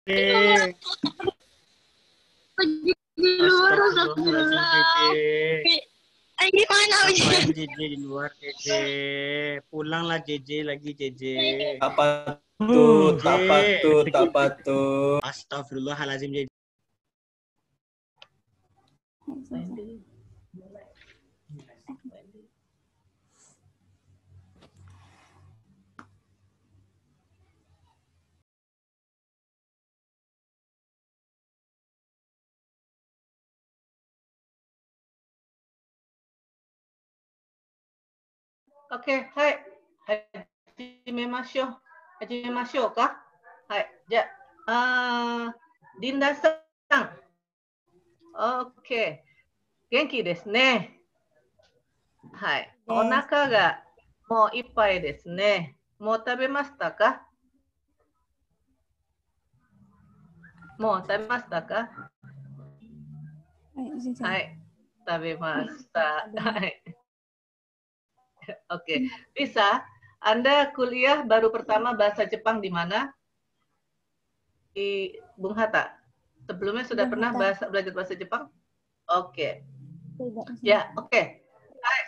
Di luar, Astagfirullahaladzim, Jeje. gimana Ngapain Jeje di luar, Jeje? Pulanglah Jeje lagi, Jeje. Apa tuh, Jeje. apa tuh. Astagfirullahaladzim, Jeje. OK、はい。始めましょう。始めましょうか。はい。じゃあ、リンダさん。OK。元気ですね。はい。お腹がもういっぱいですね。もう食べましたか？もう食べましたか？はい。食べました。はい。Oke, bisa. Anda kuliah baru pertama bahasa Jepang di mana? Di Bung Hatta. Sebelumnya sudah pernah belajar bahasa Jepang? Oke. Ya, oke. Hai.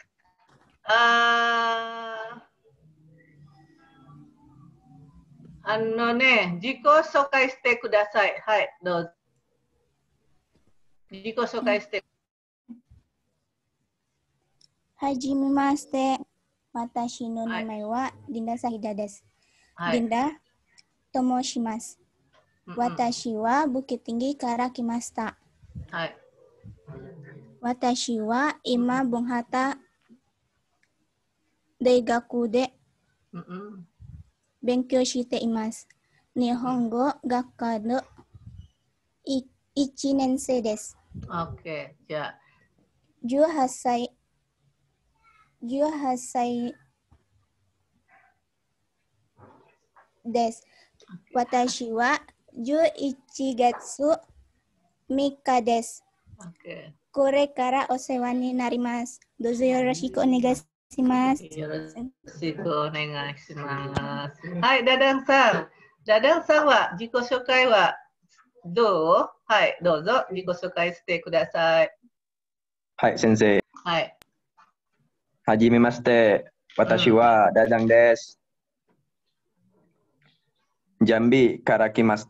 Jiko sokai shite kudasai. Hai, dozo. Jiko sokai shite. Hajimemashite. Watashi no namae wa Dinda Sahida desu. Dinda Tomoshimasu. Watashi wa Bukit Tinggi kara kimashita. Hai. Watashi wa ima Bung Hatta Daigaku de benkyou shite imasu. Nihongo gakka no 1年生です。 Oke, ya. 18歳です。私は11月3日です。これからお世話になります。どうぞよろしくお願いします。 よろしくお願いします。はい、ダダンさん。ダダンさんは自己紹介はどう？はい、どうぞ自己紹介してください。 はい、先生。 はい。 はじめまして。私はダダンです。ジャンビから来ました。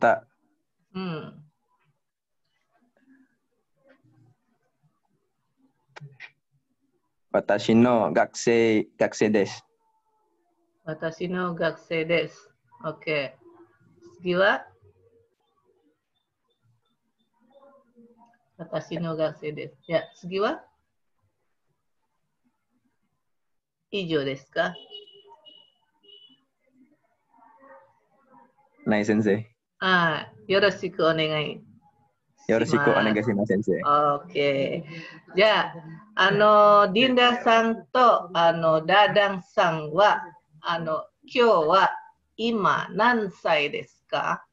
私の学生です。 私の学生です。OK。次は私の学生です。じゃあ次は以上ですか？ ない先生。 よろしくお願いします。 よろしくお願いします、先生。 OK。じゃあ、ディンダさんとダダンさんは今日は今何歳ですか？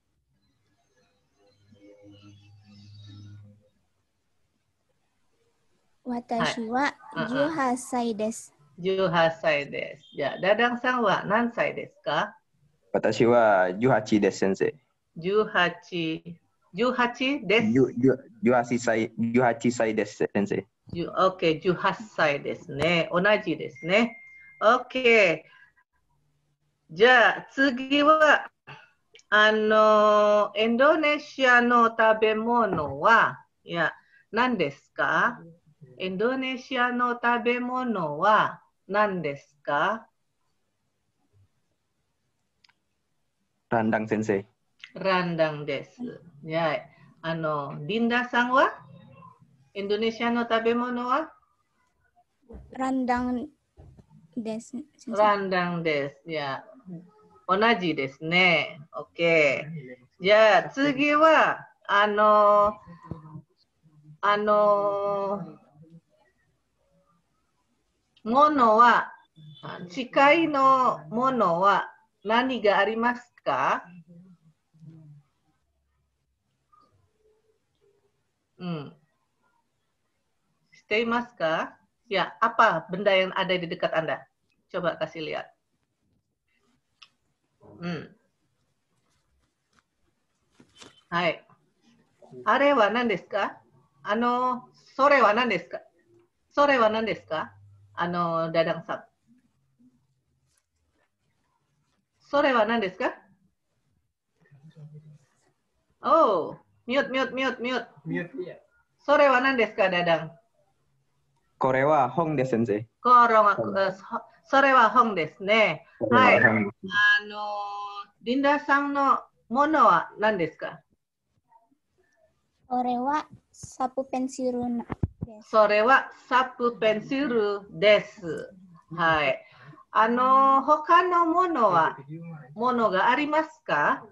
私は18歳です。 18歳です。じゃあ、ダダンさんは何歳ですか？ 私は18です、先生。 18です。 18歳です、先生。 OK、18歳ですね。同じですね。OK。じゃあ、次は、インドネシアの食べ物は、何ですか？インドネシアの食べ物は何ですか？ ランダン先生。 ランダンです。ディンダさんはインドネシアの食べ物はランダンです。 ランダンです。同じですね。OK。じゃあ次は、ものは、近いのものは何がありますか？していますか? Ya, apa benda yang ada di dekat Anda? Coba kasih lihat. はい。あれは何ですか？それは何ですか？それは何ですか？ダダンさん。それは何ですか？Oh, mute. それは何ですか、ダダン？ これは本です、先生。 それは本ですね。はい。 本リンダさんのものは何ですか？ それはサプペンシルです。 それはサプペンシルです。はい。他のものがありますか？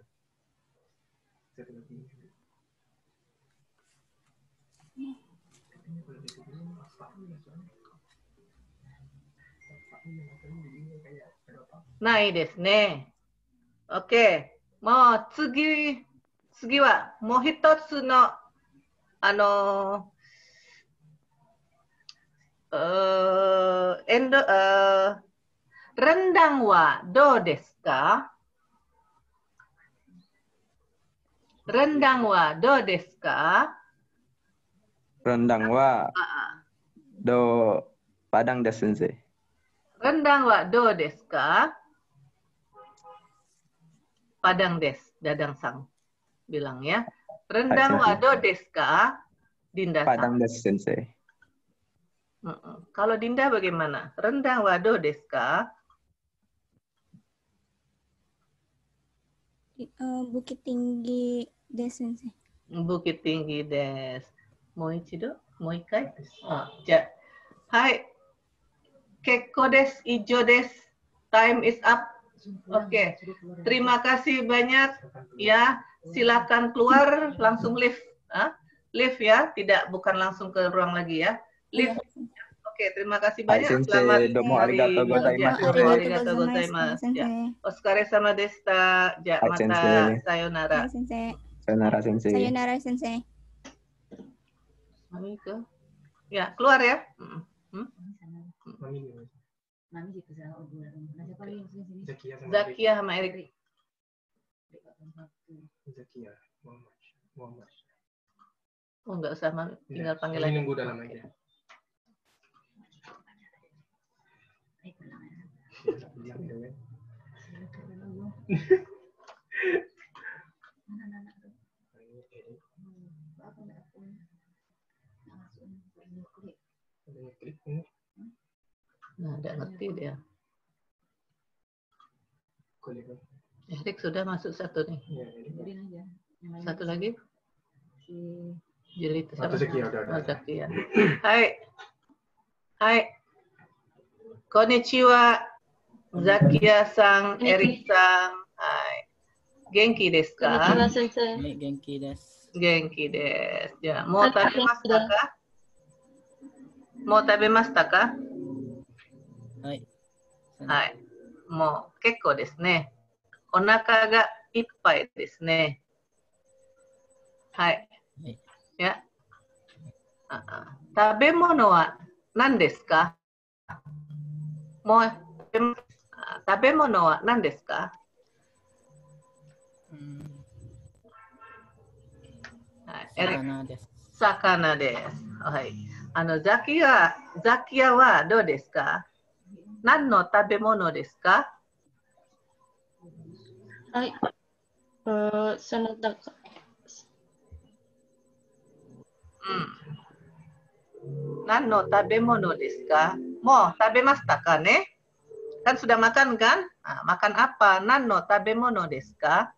ないですね。OK。もう次はもう一つの、rendangはどうですか？rendangはどうですか？ rendang wa do Padang des, sensei. rendang wa do desu ka? Padang des, Dadang Sang bilang ya. Rendang wa do desu ka? Dinda Sang. Padang des, sensei. Kalau Dinda bagaimana? Rendang wa do desu ka? Bukit Tinggi des, sensei. Bukit Tinggi des. Moichido? Moikai? Ja. Hai. Kekko des, ijo des. Time is up. Oke. Terima kasih banyak. Ya, silakan keluar langsung lift. Lift ya, bukan langsung ke ruang lagi ya. Lift. Oke, terima kasih banyak. Selamat domo hari arigatou gozaimasu. Arigatou gozaimasu. Ya. Oskare sama desta. Ja, mata sayonara. Sayonara, sensei. Sayonara, sensei. Mami ke? Ya, keluar ya. Zakia sama Erik. Zakia, Muhammad. Oh, nggak usah, tinggal panggil aja. Ini nunggu dalam aja. Nah, nggak ngerti dia. Erik sudah masuk satu nih. Satu lagi? Jeli itu sama. Zakia. Hai. Hai. Konnichiwa. Zakia sang, Erik sang. Hai. Genki desu ka? Genki desu. Genki desu. Ya, mau tabemashita ka? Mau tabemashita ka? Hai. Hai. Moう結構ですね。お腹がいっぱいですね。はい。や。食べ物は何ですか？もう食べ物は何ですか？ 魚です。 魚です。はい。ザキヤはどうですか？何の食べ物ですか？ はい。その他。 何の食べ物ですか？もう食べましたかね？Kan sudah makan kan? Nah, makan apa? Nanno tabemono desu ka?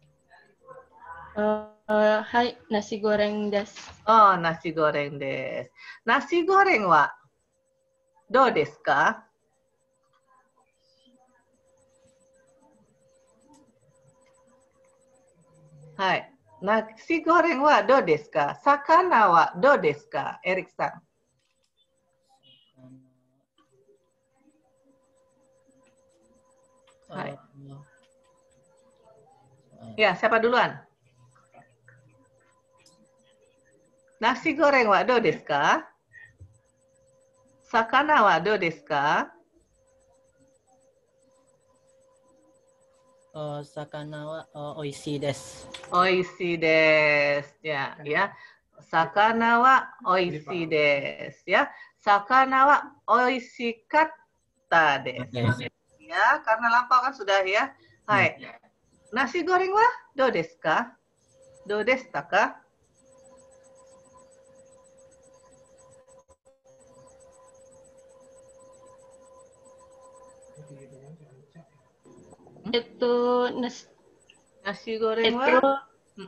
Hai, nasi goreng desu. Oh, nasi goreng desu. Nasi goreng wa do desu ka? Hai. Nasi goreng wa do desu ka? Sakana wa do desu ka? Erik-san. Hai. Ya, siapa duluan? Nasi goreng wa do desu ka? Sakana wa do desu ka? Sakana wa oishii desu. Oishii desu. Ya, ya. Sakana wa oishii desu. Ya. Sakana wa oishikatta desu. Ya, karena lampau kan sudah ya. Hai. Nasi goreng wa do desu ka? Do deshita ka? Nasi goreng wa?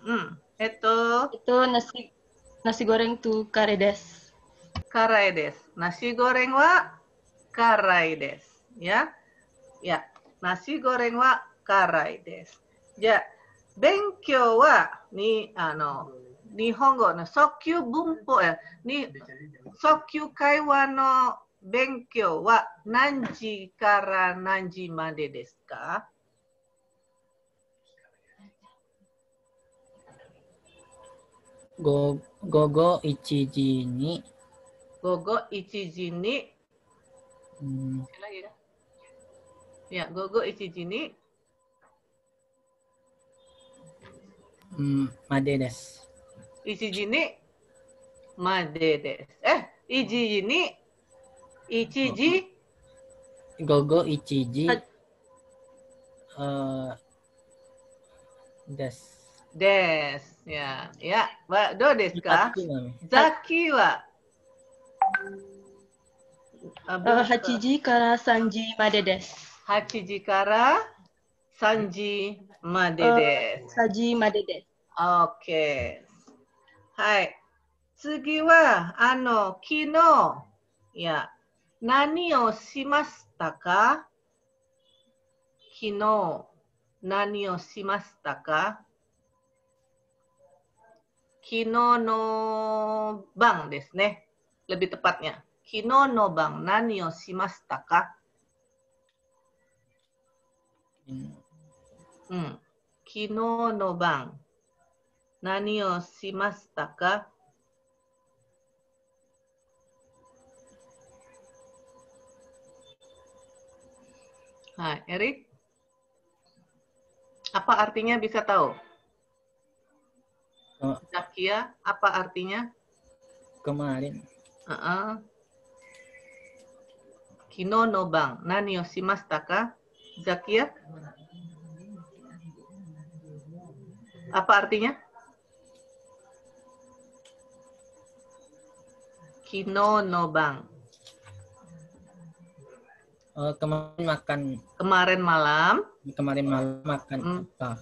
Nasi goreng tu kare desu. Karai desu. Nasi goreng wa karai desu. Ya. Ya. Nasi goreng wa karai desu. Ya. Benkyou wa ni Nihongo no Sokyu bunpo ya. Ni Sokyu kaiwa no benkyou wa nanji kara nanji made desu ka? Gogo ichiji ni. Gogo ichiji ni. Ya, gogo ichiji ni. Made desu. Ichiji ni made desu. Ichiji ni Gogo ichiji desu. Desu. Ya, ya. Do desu ka? Zaki wa Hachiji kara sanji made desu. Hachiji kara sanji made desu. Saji made desu. Okay. Hai. Tsugi wa kino ya nani o shimashita ka? Kino nani o shimashita ka? Kino no bang desu ne. Lebih tepatnya. Kino no bang nani o shimashita ka? Kino no bang nani o shimashita ka? Hai, Erik. Apa artinya bisa tahu? Zakia, apa artinya? Kemarin. Kino no bang, nani o shimashita ka? Zakia? Apa artinya? Kino no bang. Kemarin makan. Kemarin malam. Kemarin malam makan apa?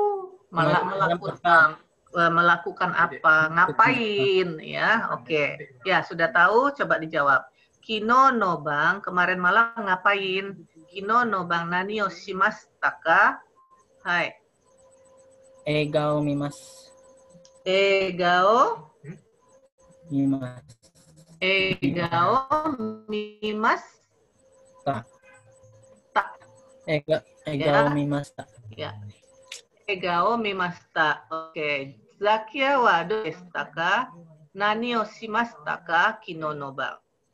Melakukan apa? Ngapain? Ya, oke. Ya, sudah tahu. Coba dijawab. Kino no bang, kemarin malam ngapain? Kino no bang, nani o shimashita ka? Hai. Egao mimasu. Egao Mimasu. Egao mimasu. Egao mimashita. Ya. Egao mimashita. Oke. Zakia wa do deshita ka? Nani o shimashita ka? Kino no bang.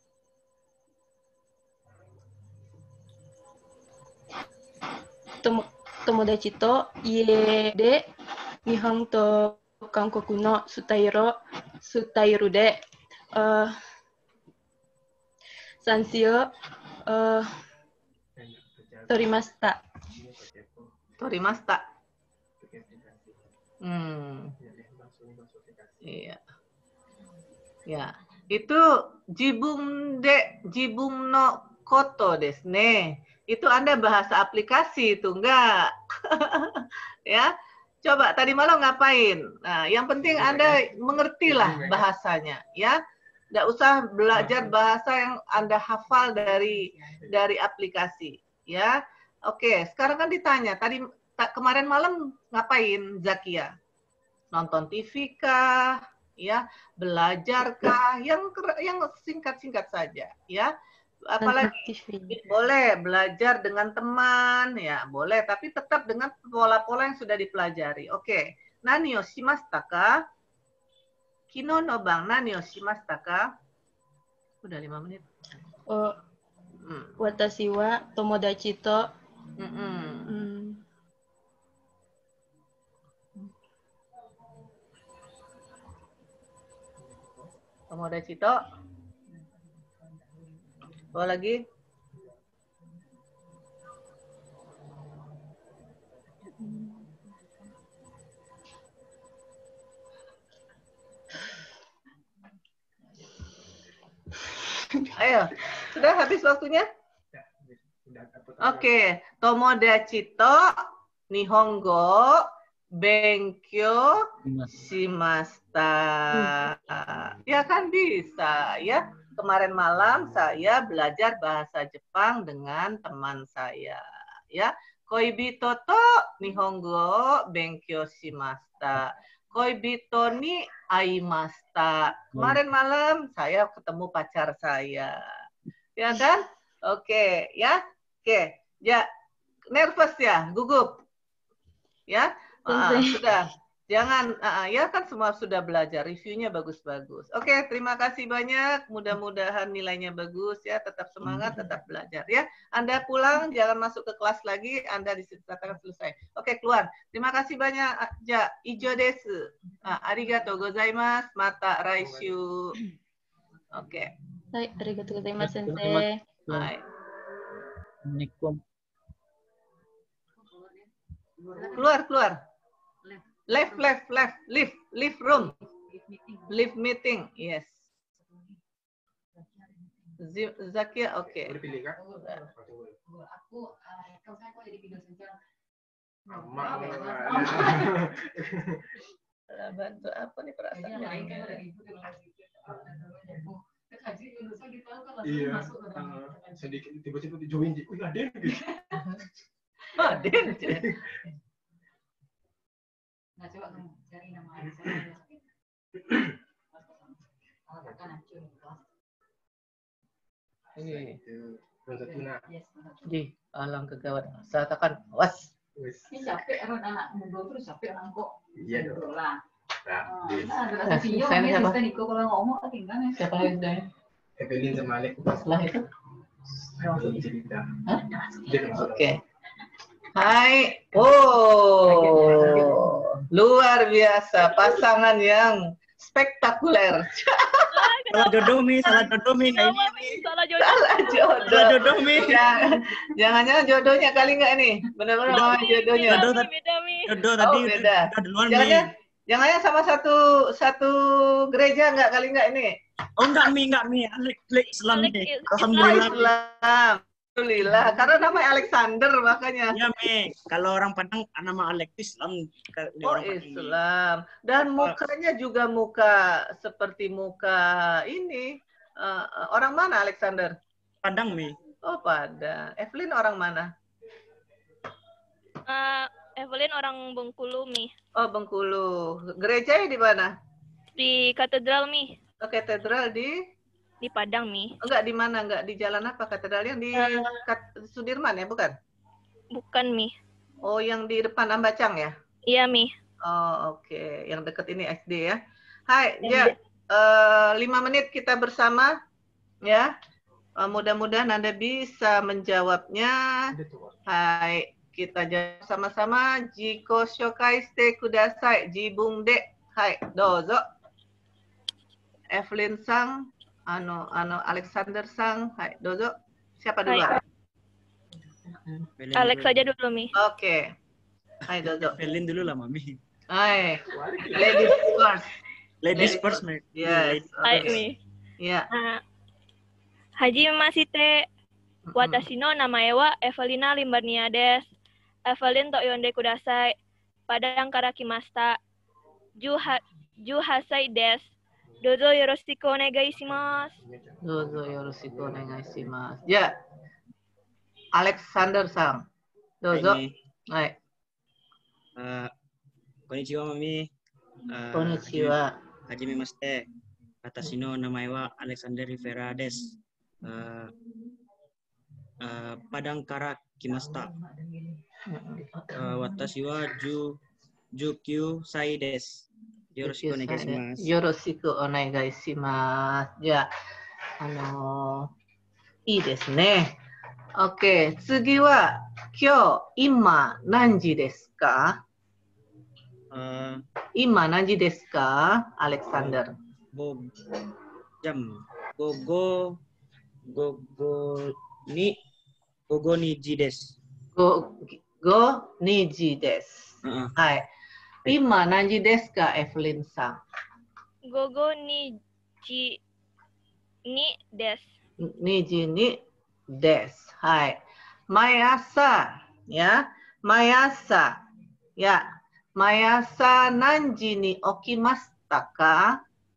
Tomodachi to ie de Nihon to Kankoku no sutairu de sansio torimashita. Torimashita. Iya. Ya, itu jibun no koto desu ne. Itu Anda bahasa aplikasi itu enggak? Ya. Coba tadi malam ngapain? Nah, yang penting Anda mengertilah bahasanya, ya. Enggak usah belajar bahasa yang Anda hafal dari aplikasi, ya. Oke, sekarang kan ditanya, tadi kemarin malam ngapain Zakia? Nonton TV kah? Ya, belajar kah? Yang singkat-singkat saja, ya. Apalagi boleh belajar dengan teman, ya boleh, tapi tetap dengan pola-pola yang sudah dipelajari. Oke, nani o shimashita ka? Kino no bang, nani o shimashita ka? Udah 5 menit. Watashi wa tomodachi to Tomoda Cito. Bawa lagi. Ayo, sudah habis waktunya? Oke, Tomoda Cito, Nihongo, Benkyo, shimashita. Ya kan bisa ya. Kemarin malam saya belajar bahasa Jepang dengan teman saya. Ya, Koibito to Nihongo Benkyo shimashita. Koibito ni aimashita. Kemarin malam saya ketemu pacar saya. Ya kan? Oke, ya. Oke. Ya, nervous ya, gugup. Ya. Sudah. Jangan ya kan semua sudah belajar. Reviewnya bagus-bagus. Oke, terima kasih banyak. Mudah-mudahan nilainya bagus ya. Tetap semangat, tetap belajar ya. Anda pulang, jangan masuk ke kelas lagi. Anda dikatakan selesai. Oke, keluar. Terima kasih banyak. Ja, ijo desu. Arigatou gozaimasu. Mata raishu. Oke. Hai, arigatou gozaimasu, sensei. Hai. Assalamualaikum. Keluar. Left, leave room. Leave meeting, yes. Zakia, oke. Bantu apa nih perasaannya? Iya, sedikit tiba-tiba dijoin, wih Aden gitu. Aden. Nah, coba kamu cari nama Ini. Di alang kegawat. Saya katakan, was. ini capek orang anak muda terus capek orang kok. Iya dong. Lah. Nah, Ada video kan Niko kalau ngomong tinggal ya. Siapa lagi sudah? Evelyn sama Alek. Setelah itu. Cerita. Oke. Hai. Oh, luar biasa. Pasangan yang spektakuler. Salah jodoh Mi. Salah jodoh. Salah jodoh. Jangan-jangan jodohnya kali nggak nih? Benar-benar mau jodohnya. Jodoh tadi beda. udah duluan Mi. Jangan-jangan sama satu gereja nggak kali nggak ini? Oh enggak Mi. Alek Islam Mi. Alhamdulillah. Alhamdulillah, karena namanya Alexander makanya. Ya Mi, kalau orang Padang nama Alek Islam. Oh Islam. Dan mukanya juga muka seperti muka ini. Orang mana Alexander? Padang Mi. Oh Padang. Evelyn orang mana? Evelyn orang Bengkulu, Mi. Oh Bengkulu. Gerejanya di mana? Di katedral, Mi. Oh, katedral di Padang, Mi. Enggak di mana? Enggak di jalan apa katedral yang di Sudirman ya, bukan? Bukan, Mi. Oh, yang di depan Ambacang ya? Iya, Mi. Oh, oke. Yang dekat ini SD ya. Hai, ya. 5 menit kita bersama ya. Mudah-mudahan Anda bisa menjawabnya. Hai, kita jawab sama-sama. Jiko shokai shite kudasai. Jibung de. Hai, dozo. Evelyn Sang. Alexander Sang, hai, dozo. Siapa dulu? Alex saja dulu, Mi. Oke. Hai, dozo. Evelyn dulu lah, Mami. Hai. Ladies first. Ladies first, Mi. Yes. Hai, Mi. Ya. Haji Masite. Watashi no namae wa Evelina Limbarnia des. Evelyn to yonde kudasai. Padang karakimasta. Ju hasai des. Dozo yoroshiku onegai shimasu. Dozo yoroshiku onegai shimasu. Ya. Alexander Sang. Dozo. Hai. Konnichiwa, Mami. Konnichiwa. Hajimemashite. Watashi no namae wa Alexander Rivera des. Padang kara kimasta. Watashi wa Jukyu sai des. Yoroshiku onegaishimasu. Yoroshiku onegaishimasu. Ya. いいですね。OK。次は、今、何時ですか？今、何時ですか？アレクサンダー。 jam. Gogo niji desu. Go niji desu. Hai. Ima nanji desu ka, Evelyn-san? Gogo niji ni desu. Niji ni desu. Hai. Mayasa, ya. Mayasa. Ya. Mayasa nanji ni okimashita ka?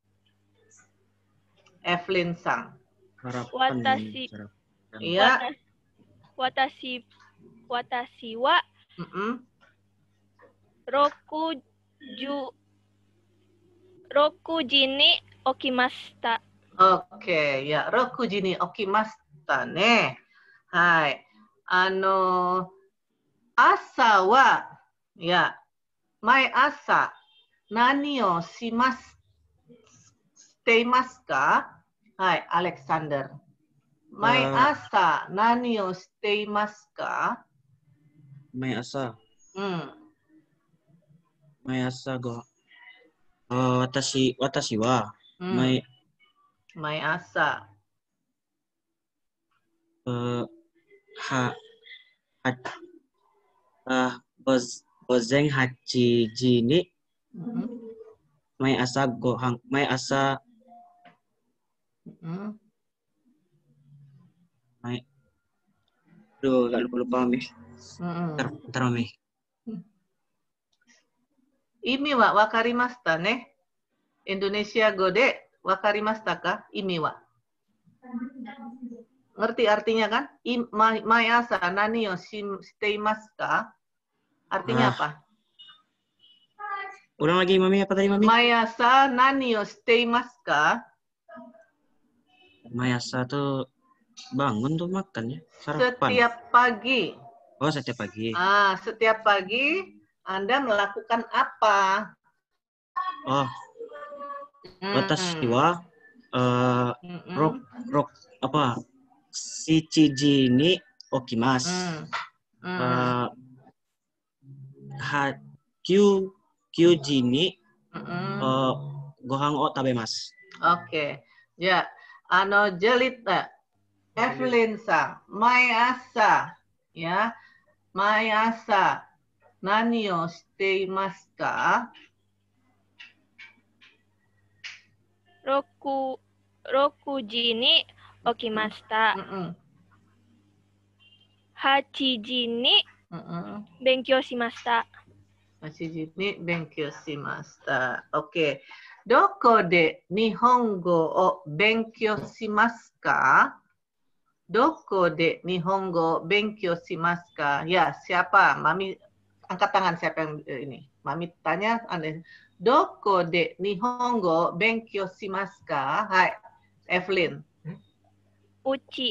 Evelyn-san. Watashi. Iya. Watashi wa Roku jini okimashita. Oke, ya. Roku jini okimashita ne. Hai. Asa wa, ya. Mai asa, nani o shiteimasu ka? Hai, Alexander. Mai asa, nani o shiteimasu ka? Mai asa. Mai asa go. Watashi wa mai asa. Gozeng hachiji ni mai asa gohang. Mai asa Aduh, gak lupa Mi. Bentar Mi. Imi wa wakarimashita ne? Indonesia go de wakarimashita ka? Imi wa. Ngerti artinya kan? Mayasa nani o shiteimasu ka? Artinya apa? Ulang lagi Mami, apa tadi Mami? Mayasa nani o shiteimasu ka? Mayasa tuh bangun tuh makan ya. Sarapan. Setiap pagi. Oh, setiap pagi. Setiap pagi Anda melakukan apa? Oh. Watashi wa apa? Shichiji ni okimasu. Kyuji ni gohan o tabemasu. Oke. Ya. Jelita. Evelyn-san. Mai asa. Ya. Mai asa. Nani o shiteimasu ka? Rokuji ni okimashita. Hachiji ni benkyou shimashita. Hachiji ni benkyou shimashita. Oke. Doko de Nihongo o benkyou shimasu ka? Doko de Nihongo benkyou shimasu ka? Ya, siapa? Mami angkat tangan siapa yang ini? Mami tanya Anda. Doko de Nihongo benkyou shimasu ka? Hai, Evelyn. Uchi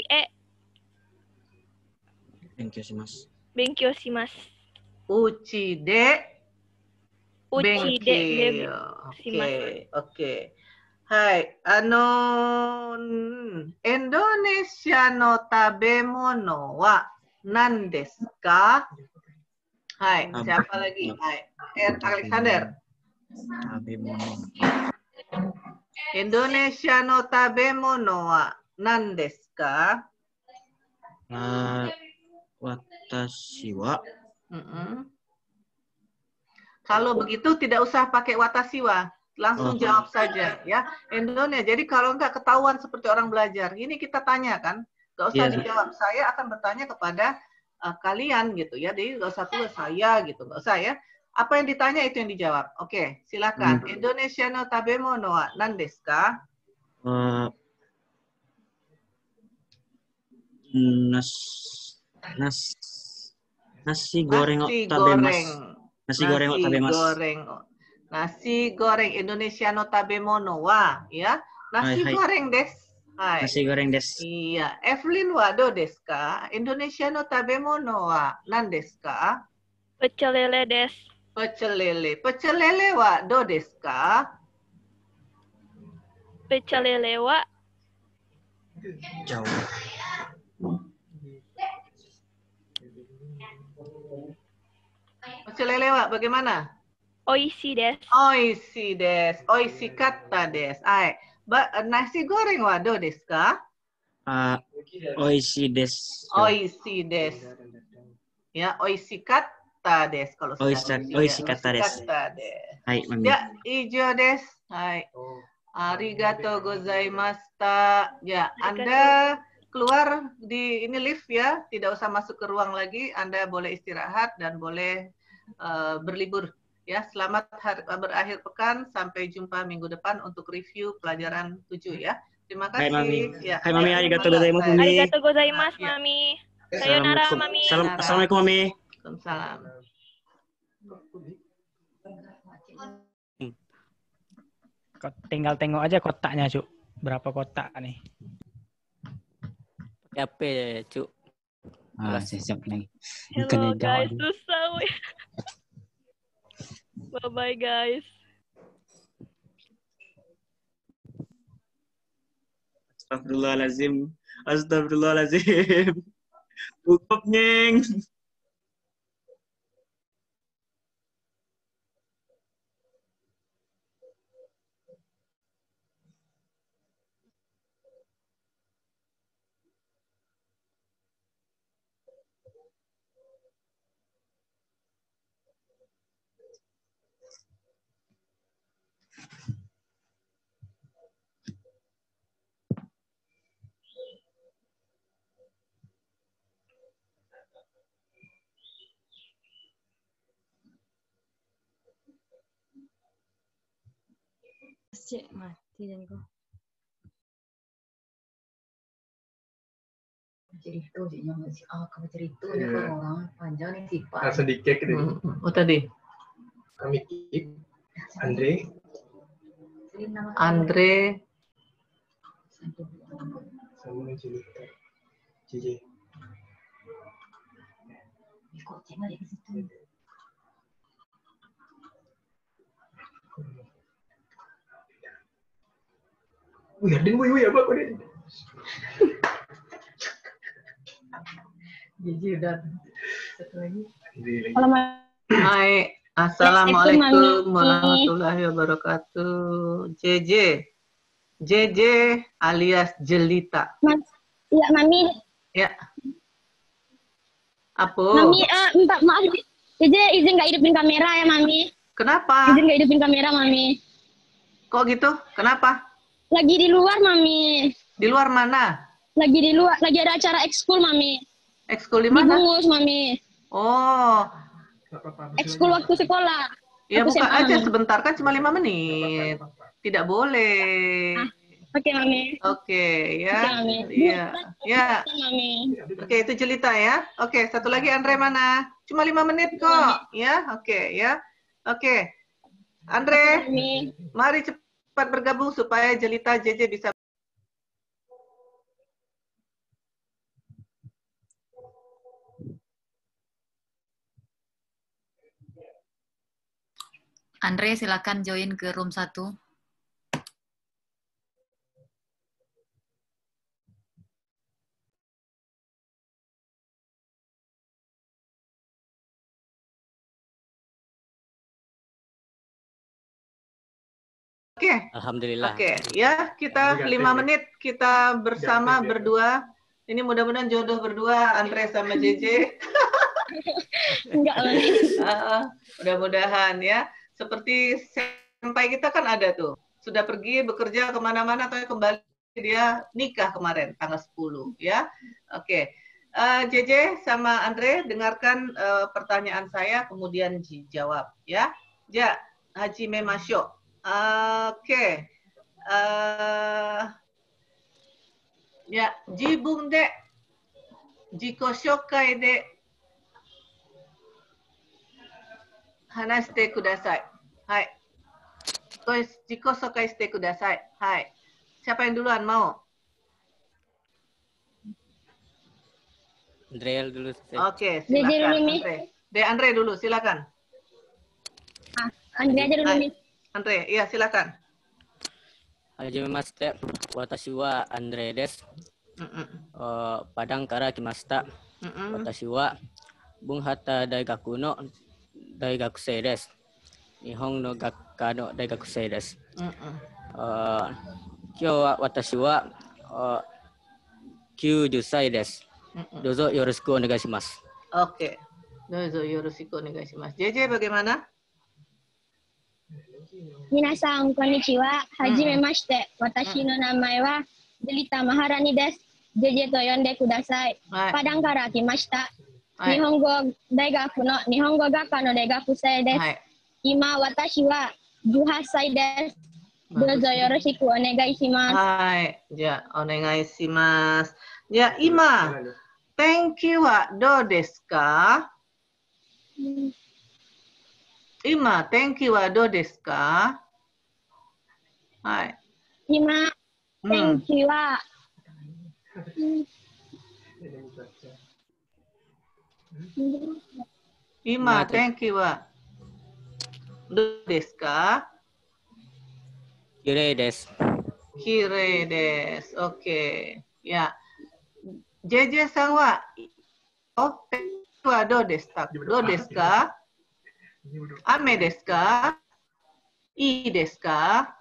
Benkyou shimasu. Benkyou shimasu. Uchi de shimasu. Oke. Hai, Indonesia no tabemono wa nan desu ka? Hai, siapa lagi? Hai, Alexander. Tabemono. Indonesia no tabemono wa nan desu ka? Watashi wa. Kalau begitu tidak usah pakai watashi wa, langsung jawab saja ya. Indonesia. Jadi kalau nggak ketahuan seperti orang belajar, ini kita tanya kan, nggak usah dijawab. Saya akan bertanya kepada kalian gitu ya. Jadi nggak usah tulis saya gitu, nggak usah ya. Apa yang ditanya itu yang dijawab. Oke, silakan. Indonesia no tabemono wa nan desu ka? Nasi goreng tabemasu. Nasi goreng Indonesia no tabemono wa ya. Nasi goreng desu. Hai. Nasi goreng desu. Iya, Evelyn wa do desu ka? Indonesia no tabemono wa nan desu ka? Pecel lele desu. Pecel lele. Pecel lele wa do desu ka? Pecel lele wa jauh. Pecel lele wa bagaimana? Oishi desu. Oishi desu. Oishi katta desu. Hai. Nasi goreng wado desu ka? Oishi desu. Oishi desu. Ya, oishikatta desu kalau sudah. Oishikatta desu. Hai, Mami. Ya, ijo desu. Hai. Arigatou gozaimashita. Ya, Anda keluar di ini lift ya, tidak usah masuk ke ruang lagi. Anda boleh istirahat dan boleh berlibur. Ya, selamat berakhir pekan. Sampai jumpa minggu depan untuk review pelajaran 7 ya. Terima kasih. Hai, Mami. Ya, Hai, Mami. Arigatou gozaimasu, Mami. Arigatou gozaimasu, Mami. Sayonara, Mami. Assalamualaikum, Mami. Waalaikumsalam. Tinggal tengok aja kotaknya, Cuk. Berapa kotak nih? Pakai HP, Cuk. Siap nih. Hello guys, susah weh. Bye-bye guys. Astagfirullahaladzim. Astagfirullahaladzim. Cukup, Nyeng. Cek mati dan kok. Cerita sihnya masih kalau cerita nih orang panjang nih sih Pak. Sedikit gitu. Oh tadi. Kami Andre. Sama cerita. Cici. Kok cuma di situ. Wih, apa kok dia? Jadi udah satu lagi. Hai, assalamualaikum warahmatullahi wabarakatuh. JJ alias Jelita. Ya, Mami. Ya. Apa? Mami, minta maaf. JJ izin nggak hidupin kamera ya, Mami. Kenapa? Izin nggak hidupin kamera, Mami. Kok gitu? Kenapa? Lagi di luar, Mami. Di luar mana? Lagi di luar, lagi ada acara ekskul, Mami. Ekskul di mana? Di Bungus, Mami. Oh. Ekskul waktu sekolah. Ya waktu buka SMA, aja Mami. sebentar kan cuma 5 menit. Tidak boleh. Oke, Mami. Oke, ya. Oke, Mami. Iya. Ya. Mami. Oke, itu Jelita ya. Oke, satu lagi Andre mana? Cuma 5 menit kok. Ya, oke ya. Oke. Andre, mari cepat bergabung supaya Jelita JJ bisa. Andre silakan join ke room 1. Oke. Alhamdulillah. Oke, ya kita 5 menit kita bersama berdua. Ini mudah-mudahan jodoh berdua Andre sama JJ. Enggak, Mami. Mudah-mudahan ya. Seperti sampai kita kan ada tuh. Sudah pergi bekerja kemana-mana atau kembali dia nikah kemarin tanggal 10 ya. Oke. JJ sama Andre dengarkan pertanyaan saya kemudian dijawab ya. Ja, Hajime Masyo. Oke. Ya, jibun de jiko shokai de hanashite kudasai. Hai. Jiko shokai shite kudasai. Hai. Siapa yang duluan mau? Andre dulu. Oke, silakan Andre. Andre dulu, silakan. Andre aja dulu, Mi. Andre, iya silakan. Hajime mashite, watashi wa Andre desu. Padang kara kimashita. Watashi wa Bunhata Daigaku no Daigakusei desu. Nihon no Gakka no Daigakusei desu. 今日は私は90歳です。どうぞよろしくお願いします。 Oke. Dozo yoroshiku onegai shimasu. JJ bagaimana? 皆さん、こんにちは。はじめまして。私の名前はDelita Maharani です。JJ と呼んでください。パダンから来ました。日本語大学の日本語学科の大学生です。今、私は18歳です。どうぞよろしくお願いします。 はい。じゃあ、お願いします。じゃあ、今、Thank you はどうですか？今、Thank you はどうですか？はい。 今、Thank you は、 今、Thank you はどうですか？ 綺麗です。 綺麗です。OK。いや、JJ さんは、Thank you はどうですか？どうですか？雨ですか？いいですか？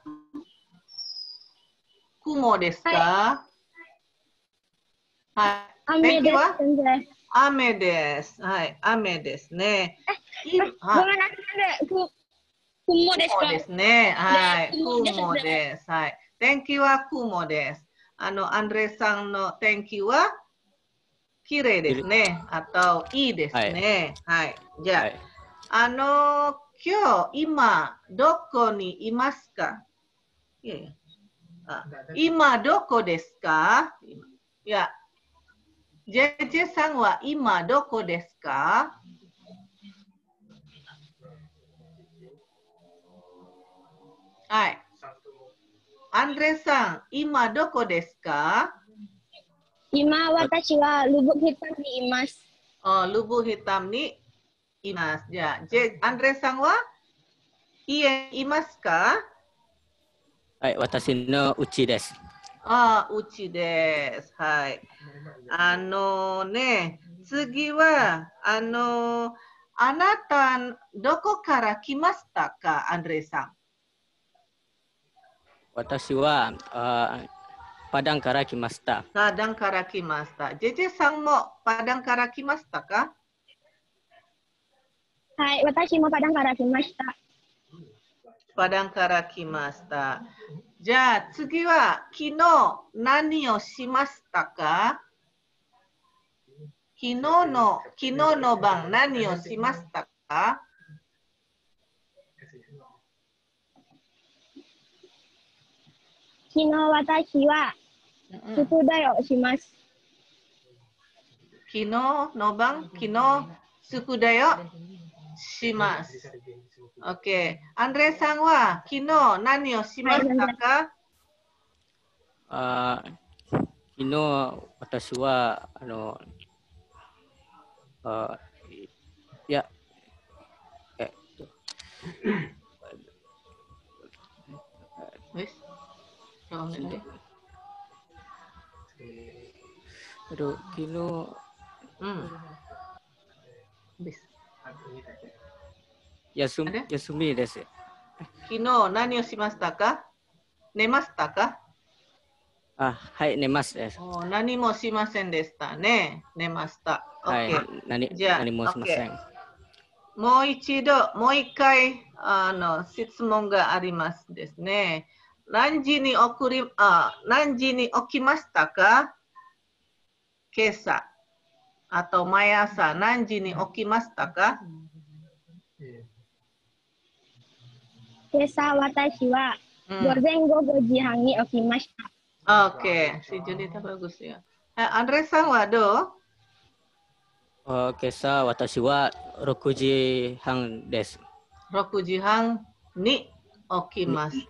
雲ですか？はい。 雨です。 雨です。はい。雨ですね。 ごめんなさい。雲ですか？ 雲ですね。はい。雲です。はい。Thank you は雲です。アンドレさんの Thank you は綺麗ですね。あと、いいですね。はい。じゃあ、今日、今、どこにいますか？今、どこですか？いや、JJ さんは今、どこですか？はい。アンドレさん、今どこですか？ 今、私はルブヒタムにいます。 ルブヒタムにいます。じゃあ、アンドレさんは家にいますか？ はい、私の家です。 家です。はい。次は、あなた、どこから来ましたか、アンドレさん？ 私はパダンから来ました。 パダンから来ました。JJ さんもパダンから来ましたか？ はい、私もパダンから来ました。 パダンから来ました。じゃあ次は昨日何をしましたか？昨日の晩何をしましたか？ 昨日私は宿題をします。 昨日の晩、昨日宿題をします。OK。アンドレさんは昨日何をしましたか？ 昨日私はいや昨日休みです。 昨日何をしましたか？寝ましたか？ はい、寝ますです。 何もしませんでしたね。寝ました。 はい、何もしません。 もう一回質問がありますですね。何時に起きましたか？今朝。あと毎朝何時に起きましたか？ 今朝私は午前5時半に起きました。 Oke, si Junita bagus ya. Andreさんはどう？ 今朝私は6時半です。 6時半に起きました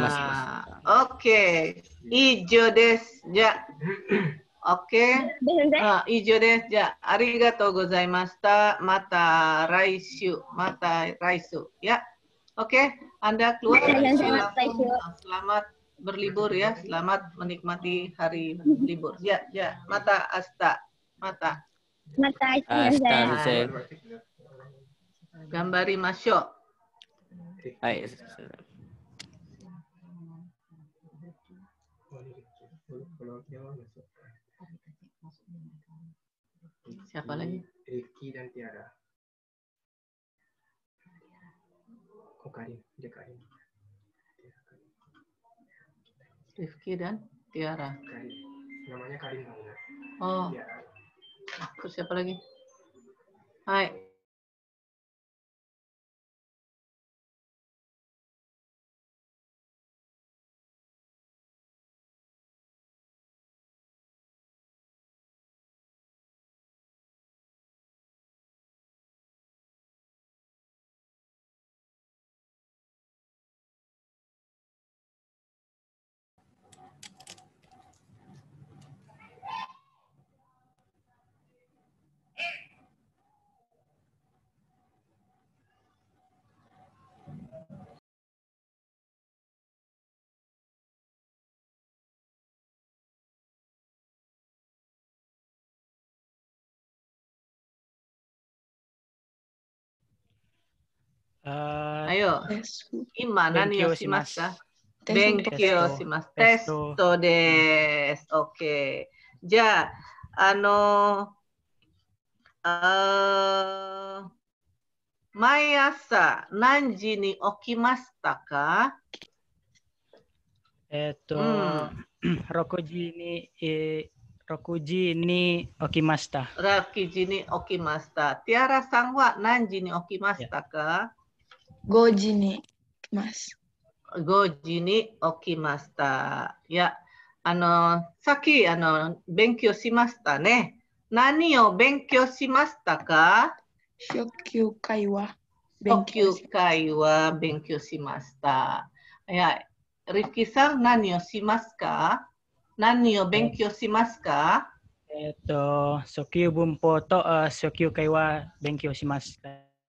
。OK。以上です。じゃあ、OK。以上です。じゃあ、ありがとうございました。また来週。Ya. Oke, Anda keluar. Selamat berlibur ya. Selamat menikmati hari libur. Ya, mata asta. Mata. Gambari masyo. Hai. Siapa lagi? Rifki dan Tiara. Oh, Karin. Dia Karin. Rifki dan Tiara. Karin. Namanya Karin. Oh. Tiara. Terus siapa lagi? Hai. Ayo. Gimana nih Yoshimasu? Benkyo shimasu. Testo desu. Oke. Ja, Mayasa nanji ni okimashita ka? Rokuji ni okimashita. Rokuji ni okimashita. Tiara sang wa nanji ni okimashita ka? Goji ni okimasu. Goji ni okimashita. Ya, saki benkyou shimashita ne. Nani o benkyou shimashita ka? Shokyu kai wa benkyou shimashita. Ya, Rifki-san nani o shimasu ka? Nani o benkyou shimasu ka? Shokyu bunpo to shokyu kai wa benkyou shimasu.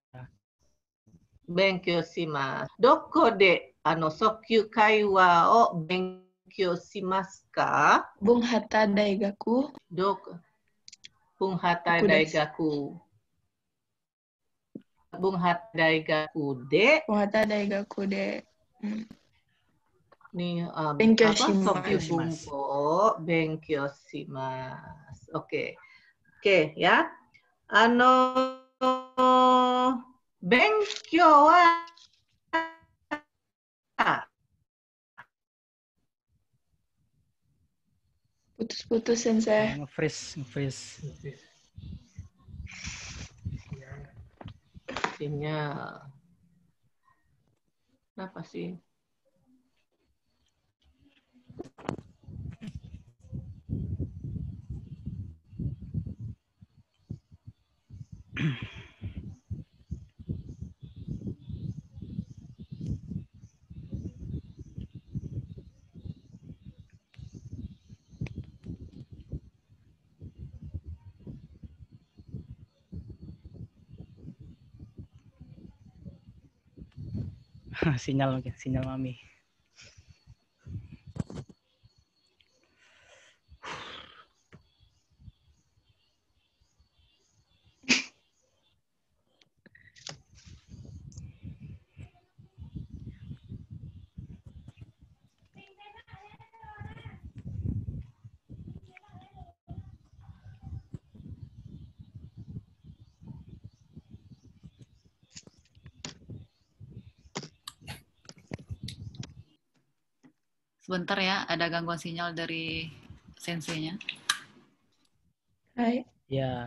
Benkyou shimasu. Doko de shokyu kai wa o benkyou shimasu ka? Bunghata Daigaku. Doko. Bunghata Daigaku. Bunghata Daigaku de. Bunghata Daigaku de. Ni benkyou Shokyu bunpo benkyou shimasu. Oke. Oke, ya. Benkyou wa putus-putus sensei. Nge-freeze. Sinyal. Kenapa sih? Sinyal mungkin, sinyal mami. Sebentar ya, ada gangguan sinyal dari senseinya. Hai. Ya.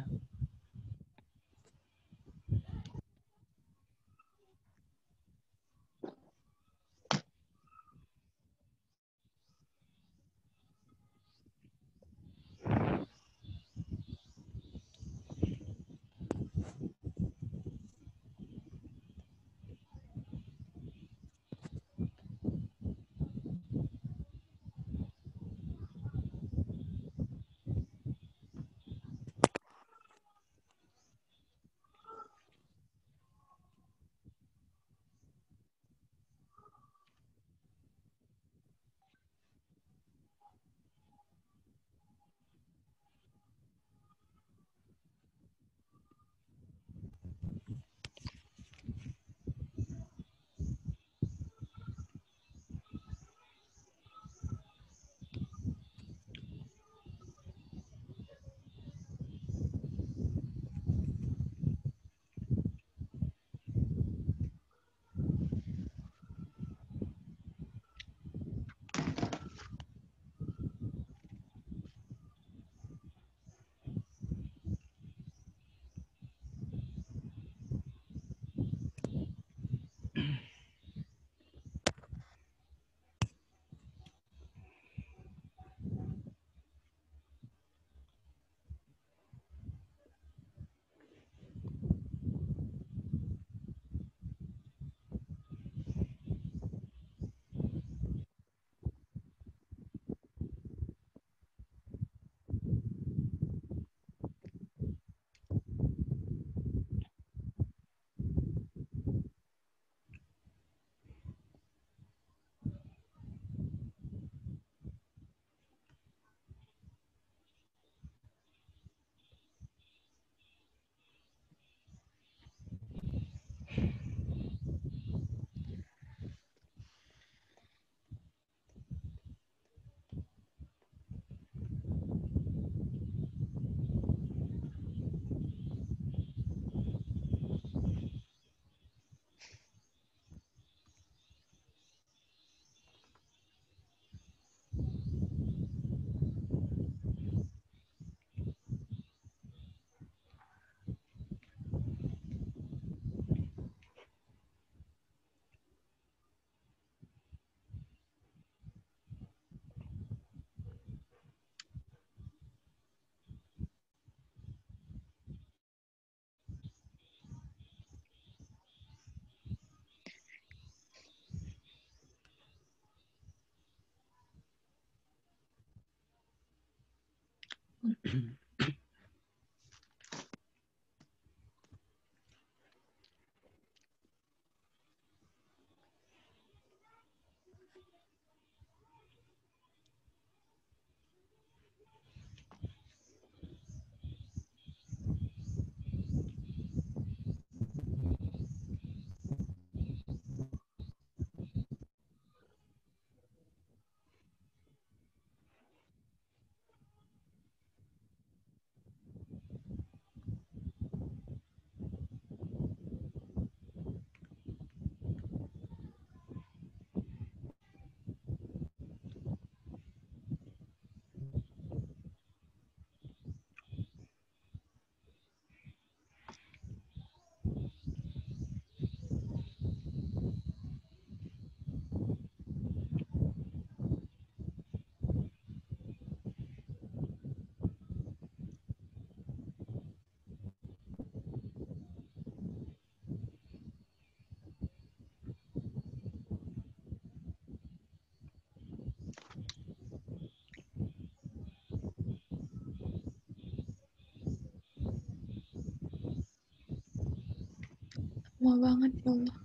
Lama banget ya Allah.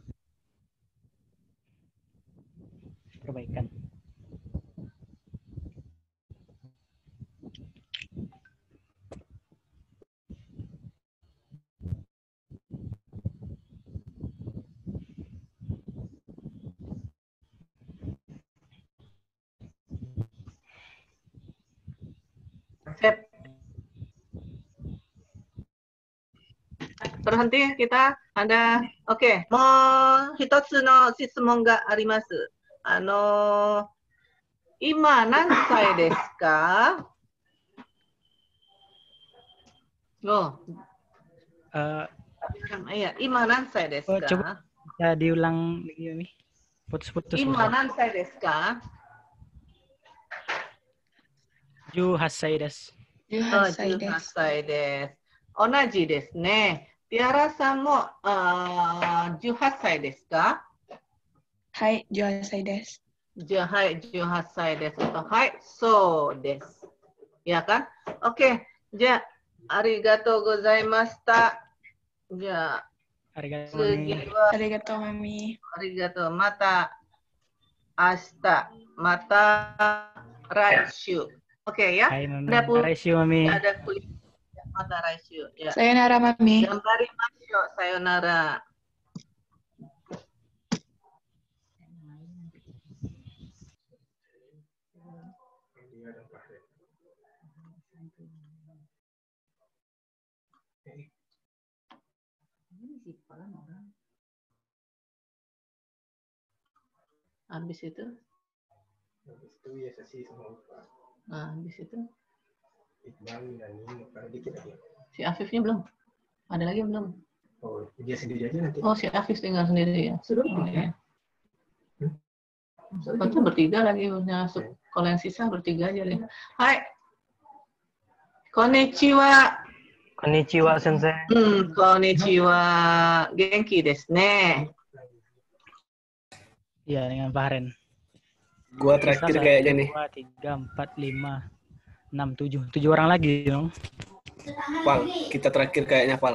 Kebaikan. Sip. Berhenti kita ada oke. Mo hitotsu no shitsumon ga arimasu. Ima nansai desu ka? Oh. Iya, ima nansai desu ka? Coba bisa diulang lagi Mami. Putus-putus. Ima nansai desu ka? 18歳です。 18歳です。同じですね。ティアラさんも18歳ですか？ はい、18歳です。 はい、18歳です。はい、そうです。Ya kan? Oke, じゃあ、ありがとうございました。じゃあ、次は、 ありがとう、マミ。 ありがとう。また明日、また来週。Oke ya. Hai Mami. Raisyu Mami. Ada kuliah. Mata Raisyu. Ya. Sayonara Mami. Gambarimashou. Sayonara. Habis itu? Habis itu ya sesi sama Upa. Nah, habis itu? Iqbal dan ini dikit lagi. Si Afifnya belum? Ada lagi belum? Oh, dia sendiri aja nanti. Oh, si Afif tinggal sendiri ya? Sudah. Oh, ya. Baca bertiga lagi masuk. Kalau yang sisa bertiga aja deh. Hai. Konnichiwa. Konnichiwa, Sensei. Konnichiwa. Genki desu ne. Iya, dengan Pak Haren. Gua terakhir kayaknya nih. 2, 3, 4, 5, 6, 7. 7 orang lagi dong. Pal, kita terakhir kayaknya, Pal.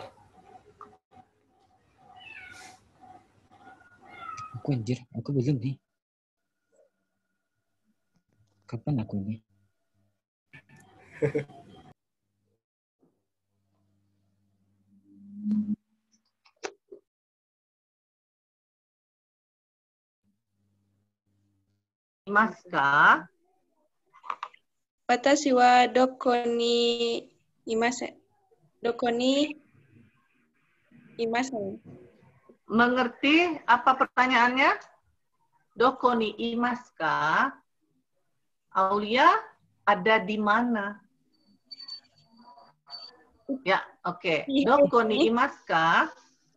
Aku anjir, aku belum nih. Kapan aku nih? Imaska? Watashi wa doko ni imasen. Doko ni imasen. Mengerti apa pertanyaannya? Doko ni imaska? Aulia ada di mana? Ya, oke. Doko ni imaska?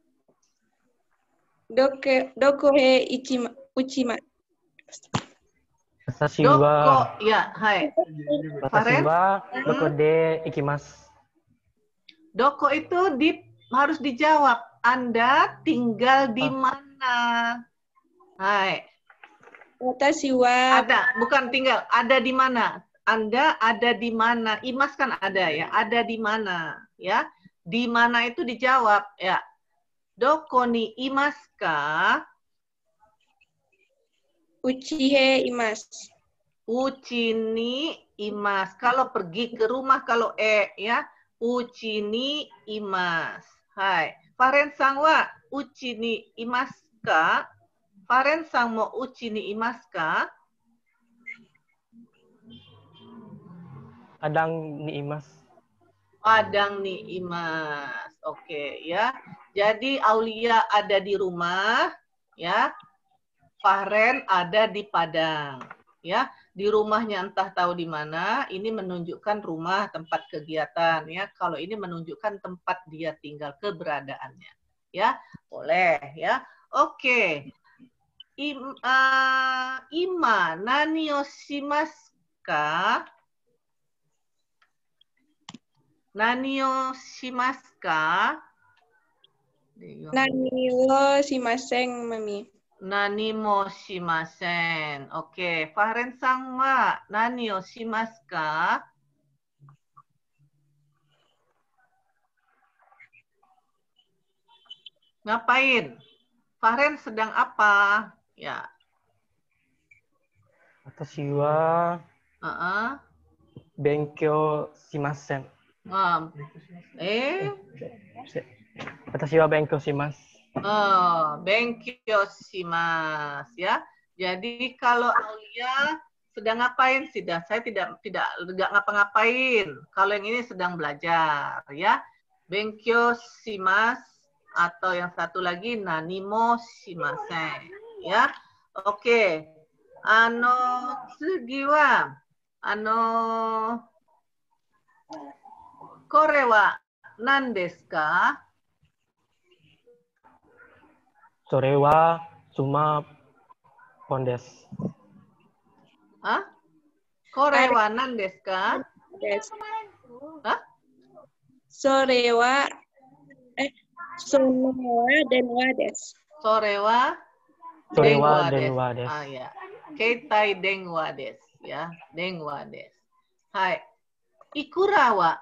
Doko he uchima. Watashi Doko, wa ya, hai. Watashi wa doko de ikimasu. Doko itu harus dijawab. Anda tinggal di mana? Hai. Watashi wa ada, bukan tinggal. Ada di mana? Anda ada di mana? Imas kan ada ya, ada di mana? Ya, di mana itu dijawab ya. Doko ni imasu ka? Uchi he imasu. Uchi ni imasu. Kalau pergi ke rumah, kalau ya. Uchi ni imasu. Hai. Faren-san wa uchi ni imasu ka? Faren-san mo uchi ni imasu ka? Adang ni Imas. Padang ni Imas. Oke, ya. Jadi Aulia ada di rumah, ya. Fahren ada di Padang, ya. Di rumahnya entah tahu di mana. Ini menunjukkan rumah tempat kegiatan, ya. Kalau ini menunjukkan tempat dia tinggal, keberadaannya, ya. Boleh, ya. Oke. Ima nani o shimasu ka? Nani o shimasu ka? Nani wo shimasen, Mami. Nani mo shimasen. Oke, Fahren-san wa nani o shimasu ka? Ngapain? Fahren sedang apa? Ya. Watashi wa benkyo shimasen. Watashi wa benkyo shimasu. Benkyo shimasu, ya. Jadi kalau Aulia sedang ngapain sih? Saya tidak ngapa-ngapain. Kalau yang ini sedang belajar, ya. Benkyo shimasu atau yang satu lagi nani mo shimasen, ya. Oke. Tsugi wa kore wa nan desu ka? Sore wa suma pon desu. Kore wa nan desu ka? Sore wa den wa desu. Sore wa den wa desu. Ya. Keitai den wa desu, ya. Den wa desu. Hai. Ikura wa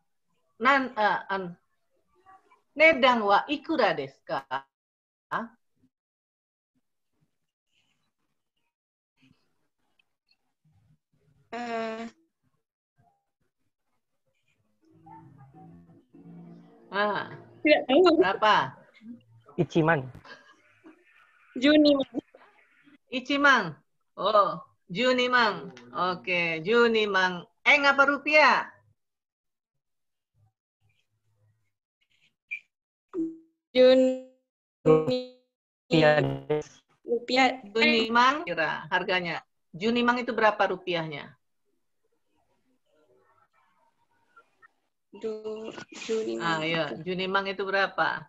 nedang wa ikura desu ka? Tidak tahu. Berapa? Ichiman. Junimang. Ichimang. Oh, Junimang. Oke, Junimang. Apa rupiah? Rupiah. Junimang kira harganya. Junimang itu berapa rupiahnya? Junimang. Ya, Junimang itu berapa?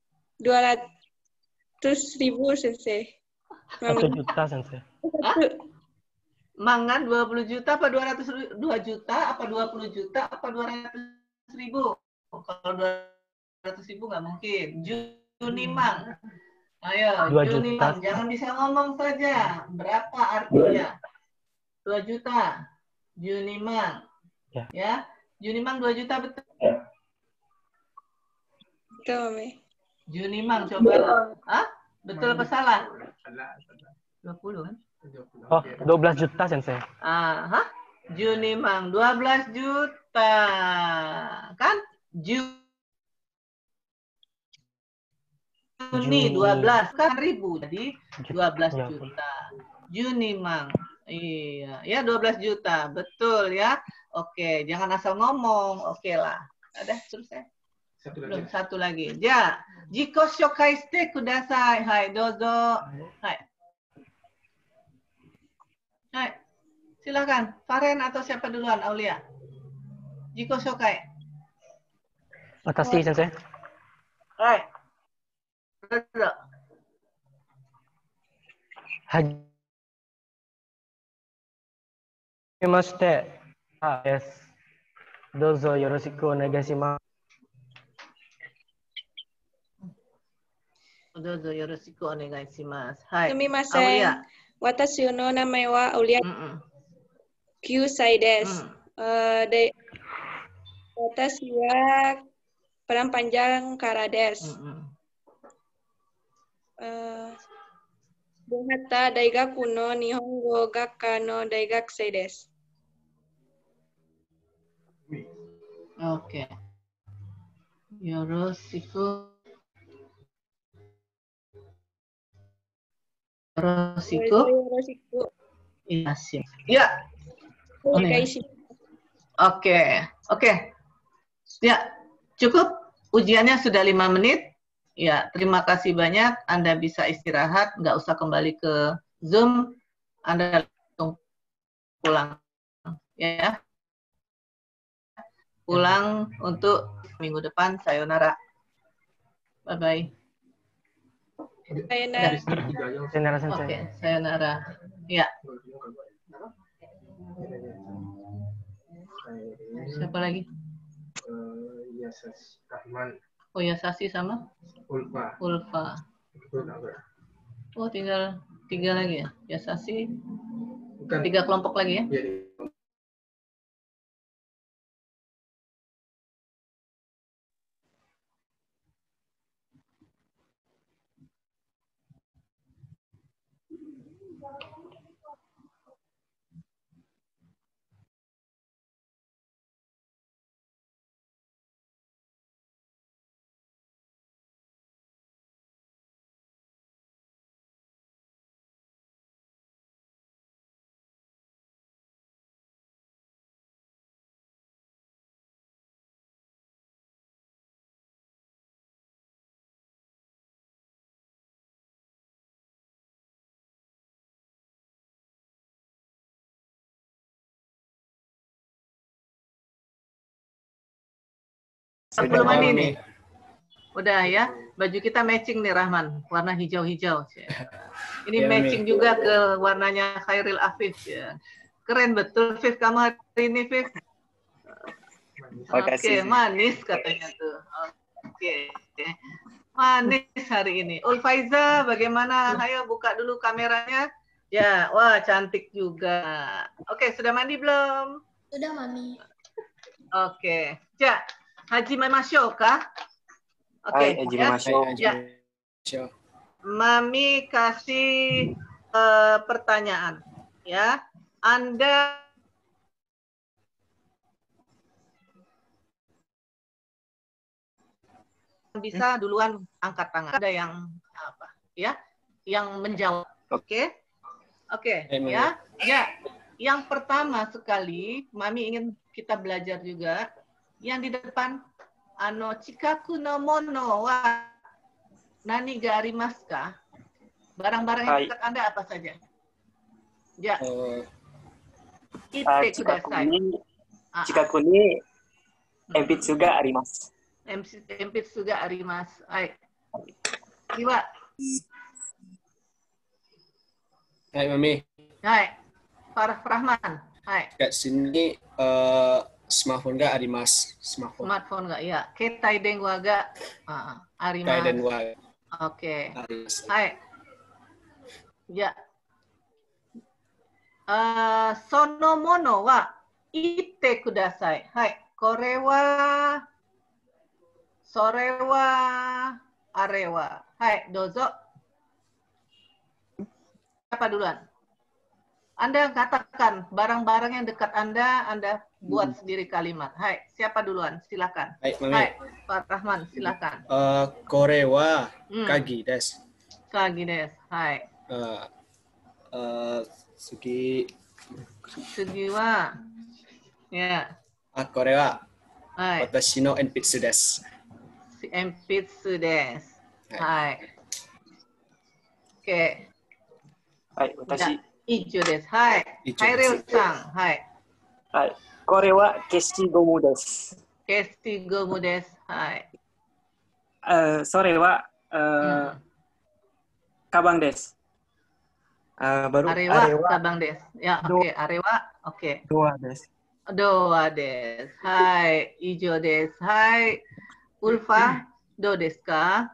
200.000 Sensei. 1 juta Sensei. Mangan 20 juta apa 2 juta apa 20 juta apa 200.000? Kalau 200.000 nggak mungkin. Junimang. Ayo, 2 Junimang. juta. Jangan bisa ngomong saja. Berapa artinya? 2 juta. Junimang. Ya. Junimang 2 juta betul. Betul, Mami. Junimang coba. Betul apa salah? 20 kan? Oh, 12 juta Sensei. Junimang 12 juta. Kan? Juni 12 kan ribu. Jadi 12 juta. Junimang. Iya, ya 12 juta. Betul ya. Oke, jangan asal ngomong. Oke lah. Ada terus ya. Belum satu lagi. Ja, jiko shokai shite kudasai. Hai, dozo. Hai. Hai. Silakan. Fahren atau siapa duluan? Aulia. Jiko shokai. Watashi Sensei. Hai. Dozo. Hajimemashite. Yes. Dozo yoroshiku onegaishimasu. Dozo yoroshiku onegaishimasu. Hai. Sumimasen. Aulia. Watashi no namae wa Aulia. 9歳です。で、私はperang panjang kara desu. Bunhata daigaku no Nihongo Gakka no Daigakusei desu. Oke. Yoroshiku. Yoroshiku. Iya sih. Ya. Oke. Ya, cukup. Ujiannya sudah 5 menit. Ya, terima kasih banyak. Anda bisa istirahat, nggak usah kembali ke Zoom. Anda langsung pulang. Ya. Pulang untuk minggu depan. Sayonara. Bye-bye. Sayonara. Sayonara sensei. Oke, sayonara. Ya. Siapa lagi? Yasasi Rahman. Oh, Yasasi sama? Ulfa. Oh, tinggal 3 lagi ya? Yasasi. Bukan. 3 kelompok lagi ya? Iya. Belum mandi nih. Udah ya. Baju kita matching nih Rahman, warna hijau-hijau. Ini Ya, matching juga ke warnanya Khairil Afif ya. Keren betul Fif kamu hari ini Fif. Oke, manis katanya tuh. Oke. Manis hari ini. Ulfaiza bagaimana? Ayo buka dulu kameranya. Ya, wah cantik juga. Oke, sudah mandi belum? Sudah, Mami. Oke. Ya, Haji Memashou kah? Oke. Hai, Haji Memashou. Ya. Mami kasih pertanyaan. Ya, Anda bisa duluan angkat tangan. Ada yang apa? Ya, yang menjawab. Oke. Oke. Ya. Ya. Yang pertama sekali, Mami ingin kita belajar juga. Yang di depan, chikaku no mono wa nani ga arimasu ka? Barang-barang yang dekat Anda apa saja? Ya. Chikaku ni enpitsu ga arimasu. Enpitsu ga arimasu. Hai. Iwa. Hai, Mami. Hai. Farah Rahman. Hai. Kat sini smartphone ga arimasu. Smartphone ga, ya. Ketai denwa ga arimasu. Ketai denwa. Oke. Hai. Ya. Sono mono wa itte kudasai. Hai. Kore wa sore wa arewa. Hai, dozo. Siapa duluan? Anda katakan barang-barang yang dekat Anda buat sendiri kalimat. Hai, siapa duluan? Silakan. Hai, Mami. Hai, Pak Rahman, silakan. Kore wa kagi desu. Kagi desu. Hai. Sugi wa. Ya. Kore wa Hai. watashi no enpitsu desu. Enpitsu desu. Hai. Oke. Hai, watashi. Ijo desu. Hai. Khairil-san. Hai. Hai. Kore wa keshigomu desu. Keshigomu desu. Hai. Sore wa kabang desu. Baru arewa kabang desu. Ya, oke. Arewa. Oke. Doa desu. Doa desu. Hai. Ijo desu. Hai. Ulfa, do desu ka?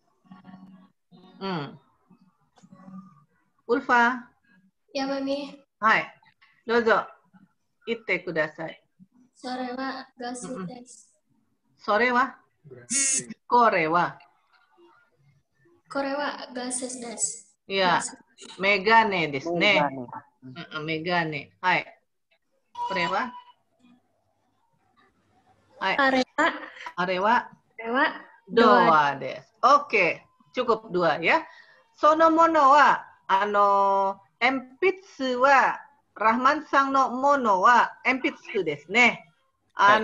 Ulfa. Ya, Mami. はい。どうぞ。言ってください。 それはガスです。 それはこれはこれはガスです。 いや、メガネですね。メガネ。はい。これははい。あれはドアです。OK。cukup dua ya. そのものは、鉛筆は、ラハマンさんのものは鉛筆ですね。アフ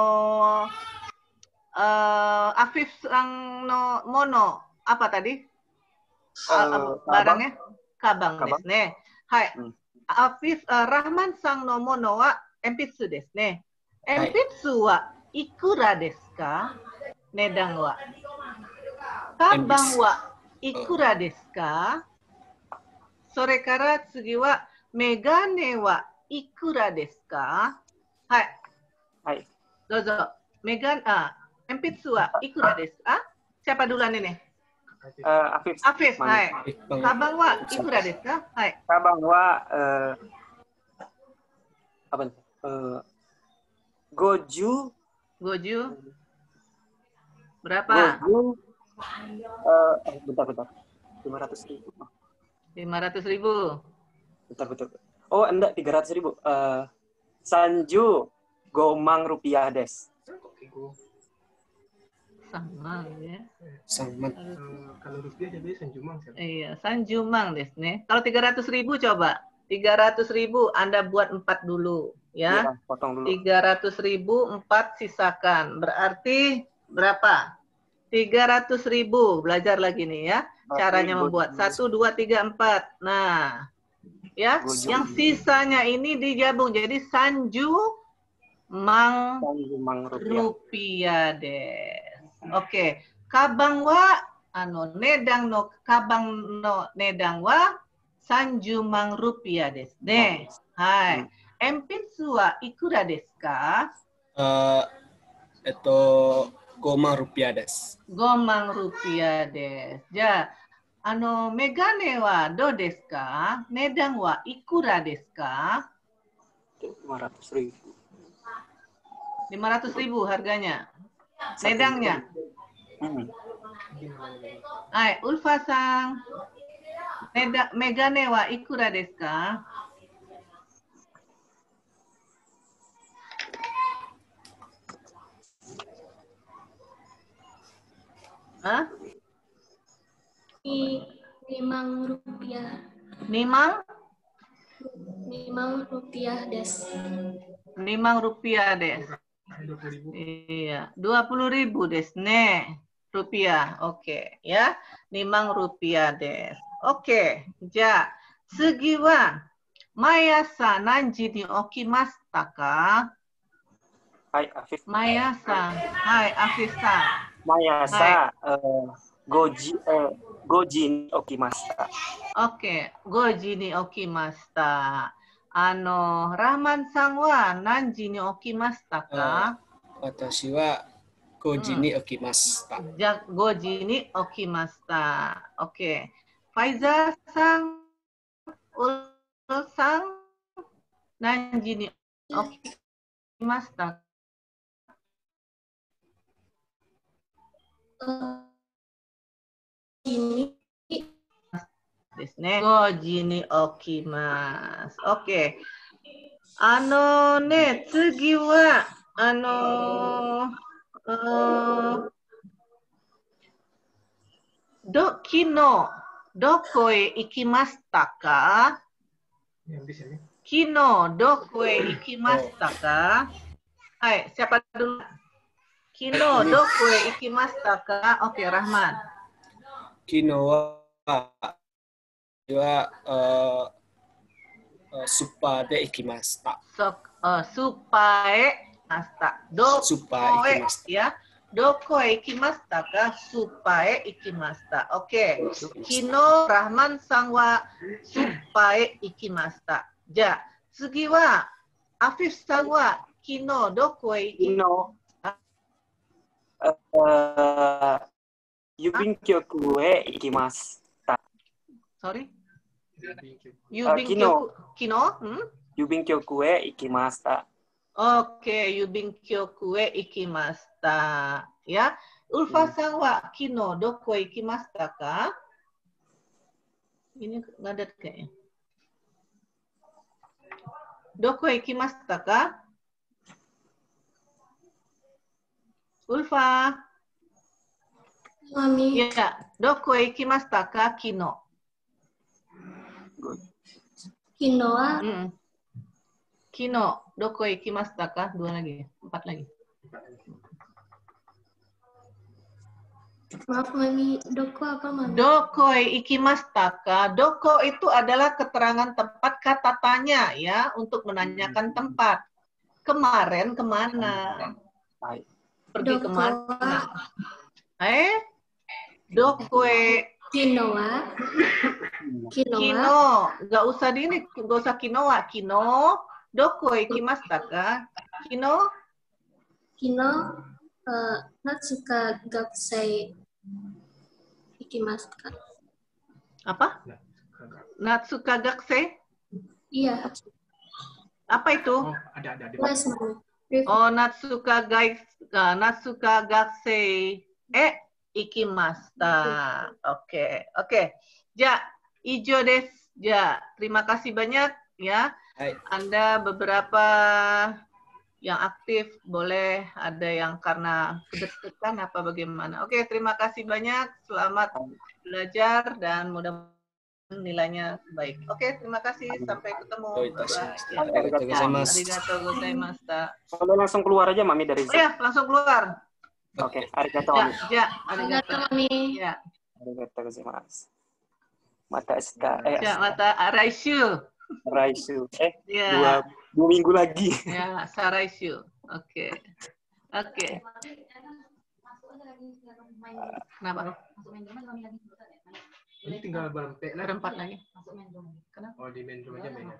ィフさんのもの、apa tadi? barangnya? Kabang ですね。はい。ラハマンさんのものは鉛筆ですね。鉛筆はいくらですか？値段は。カバンはいくらですか？それから次は、メガネはいくらですか？はい。 はい。 どうぞ。鉛筆はいくらですか？Siapa duluan ini? Afif. はい。カバンはいくらですか？はい。 カバンは、50. Berapa? 50. Bentar. 500.000. 500.000. Betul. Oh, enggak, 300.000. Sanju gomang rupiah des. Samang ya. Samang. Kalau rupiah jadi sanjumang. Iya, sanjumang des ne. Kalau 300.000 coba. 300.000 Anda buat 4 dulu ya. Iya, potong dulu. 300.000 4 sisakan. Berarti berapa? 300.000. Belajar lagi nih ya. Caranya membuat 1, 2, 3, 4. Nah, ya, yang sisanya ini digabung jadi sanjumang rupiah des. Oke. Kabang wa nedang no kabang no nedang wa sanjumang rupiah des ne. Hai. Empitsu wa ikura desu ka? Gomang rupiah des. Gomang rupiah des. Ja, megane wa do desu ka? Nedang wa ikura desu ka? 500.000. 500.000 harganya. Nedangnya. Hai, Ulfa-san. Megane wa ikura desu ka? Hah? 5 rupiah. 5 rupiah des. 5 rupiah des. Iya, 20.000 des ne. Rupiah. Oke, ya. 5 rupiah des. Oke, ja. Sugi wa mayasa nanji ni okimashita ka? Hai, Afif. Mayasa. Hai, Afif-san. Mayasa goji ni okimashita. Oke, goji ni okimashita. Rahman-san wa nanji ni okimashita ka? Watashi wa goji ni okimashita. Goji ni okimashita. Oke. Faiza-san, Ul-san, nanji ni okimashita. Desu ne. Goji ni okimasu. Oke. Tsugi wa kino doko e ikimashita ka? Kino doko e ikimashita ka? Hai, siapa dulu? Kino doko e ikimashita ka? Oke, Rahman. Kino wa supade ikimashita. Supae masta. Dokoe ya. Dokoe ikimashita ka? Supae ikimashita. Oke. Kino Rahman san wa supae ikimashita. Ja, tsugi wa Afif san wa kino dokoe ikimashita? Yubin kyoku e ikimashita. Sorry? Kino? Yubinkyoku e ikimasta. Oke, yubinkyoku e ikimasta. Ya, Ulfa-san wa kino doko ikimasta ka? Ini ngadat kayaknya. Doko ikimasta ka? Ulfa. Mami. Ya, doko ikimasta ka kino? Kino wa? Kino, doko ikimasta ka? 2 lagi, 4 lagi. Maaf Mami, doko apa Mami? Doko ikimasta ka? Doko itu adalah keterangan tempat kata tanya ya, untuk menanyakan tempat. Kemarin kemana? Pergi Doko kemana? Doko Kinoa. Kino, nggak usah nggak usah kinoa. Kino, doko ikimasta ka? Kino? Kino, Natsuka Gakusei ikimasta. Apa? Natsuka Gakusei? Iya. Apa itu? Les, Mami. Oh, Natsuka Gakusei ikimasta. Oke. Ja, ijo des. Ja, terima kasih banyak ya. Anda beberapa yang aktif, boleh ada yang karena kedek-dekan apa bagaimana. Oke, terima kasih banyak. Selamat belajar dan mudah-mudahan nilainya baik. Oke, terima kasih. Sampai ketemu. Arigatou gozaimashita. Kalau langsung keluar aja Mami dari Zoom. Ya, langsung keluar. Oke, arigatou Mami. Ya, arigatou Mami. Ya. Arigatou gozaimasu. Mata shita. Mata Raishu. Raishu. Ya. 2 minggu lagi. Ya, Saraishu. Oke. Kenapa? Ini tinggal berempat lagi. Kenapa? Oh, di main room aja mainnya.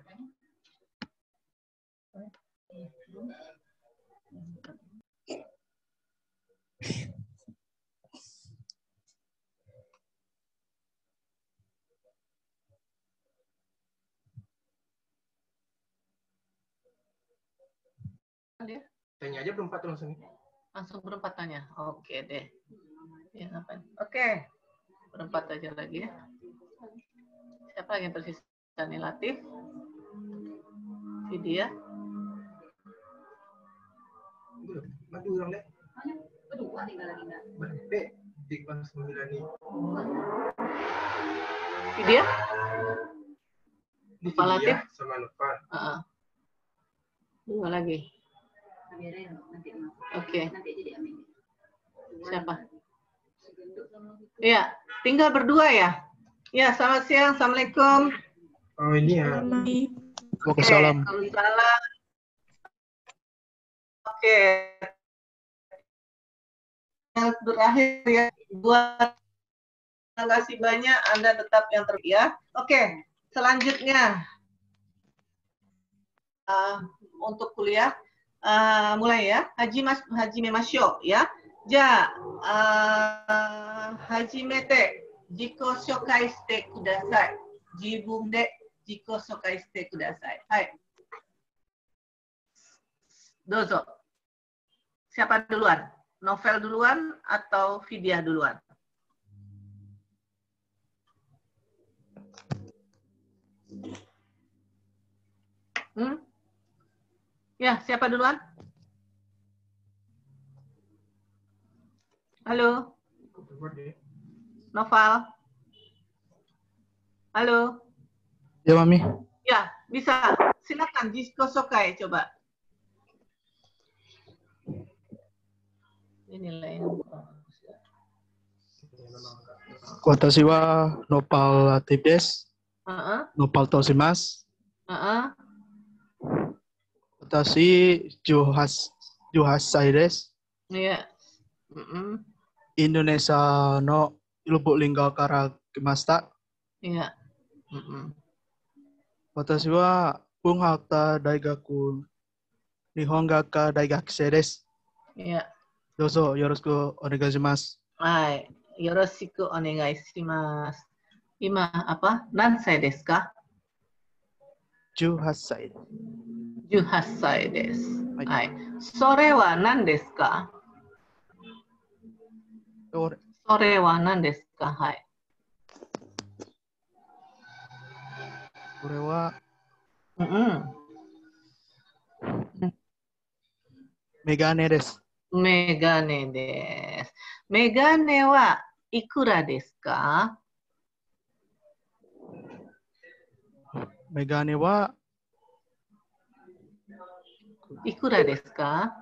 Tanya aja berempat langsung. Langsung berempat tanya. Oke deh. Ya, ngapain? Oke. Berempat aja lagi ya. Siapa yang tersisa nih? Latif? Vidya? Maju orang deh. Berhenti di kelas 9 ini. Vidya? Lupa Latif? Sama lupa. 2 lagi. Oke. Siapa? Ya, tinggal berdua ya. Ya, selamat siang. Assalamualaikum. Oh, ini ya. Waalaikumsalam. Waalaikumsalam. Oke. Yang berakhir ya. Terima kasih banyak. Anda tetap yang terbaik ya. Oke. Selanjutnya untuk kuliah. Mulai ya, Hajime Masho ya. Ja, Hajimete jiko shokai shite kudasai. Jibun de jiko shokai shite kudasai. Hai. Dozo. Siapa duluan? Novel duluan atau Vidya duluan? Ya, siapa duluan? Halo? Noval? Halo? Ya, Mami. Ya, bisa. Silakan, Jiko Sokai, coba. Ini nilainya. Watashi wa nopal latif desu. Nopal toshimasu. Watashi 18歳です。 Iya. Indonesia no Lubuk Linggauから来ました。 Iya. 私は文博大学日本学科大学生です。 Iya. どうぞよろしくお願いします。 はい。よろしくお願いします。 Ima apa? Nansai desu ka? 18歳。 18歳です。はい。それは何ですか？それは何ですか？はい。 これは、メガネです。 メガネです。メガネはいくらですか？ メガネはいくらですか？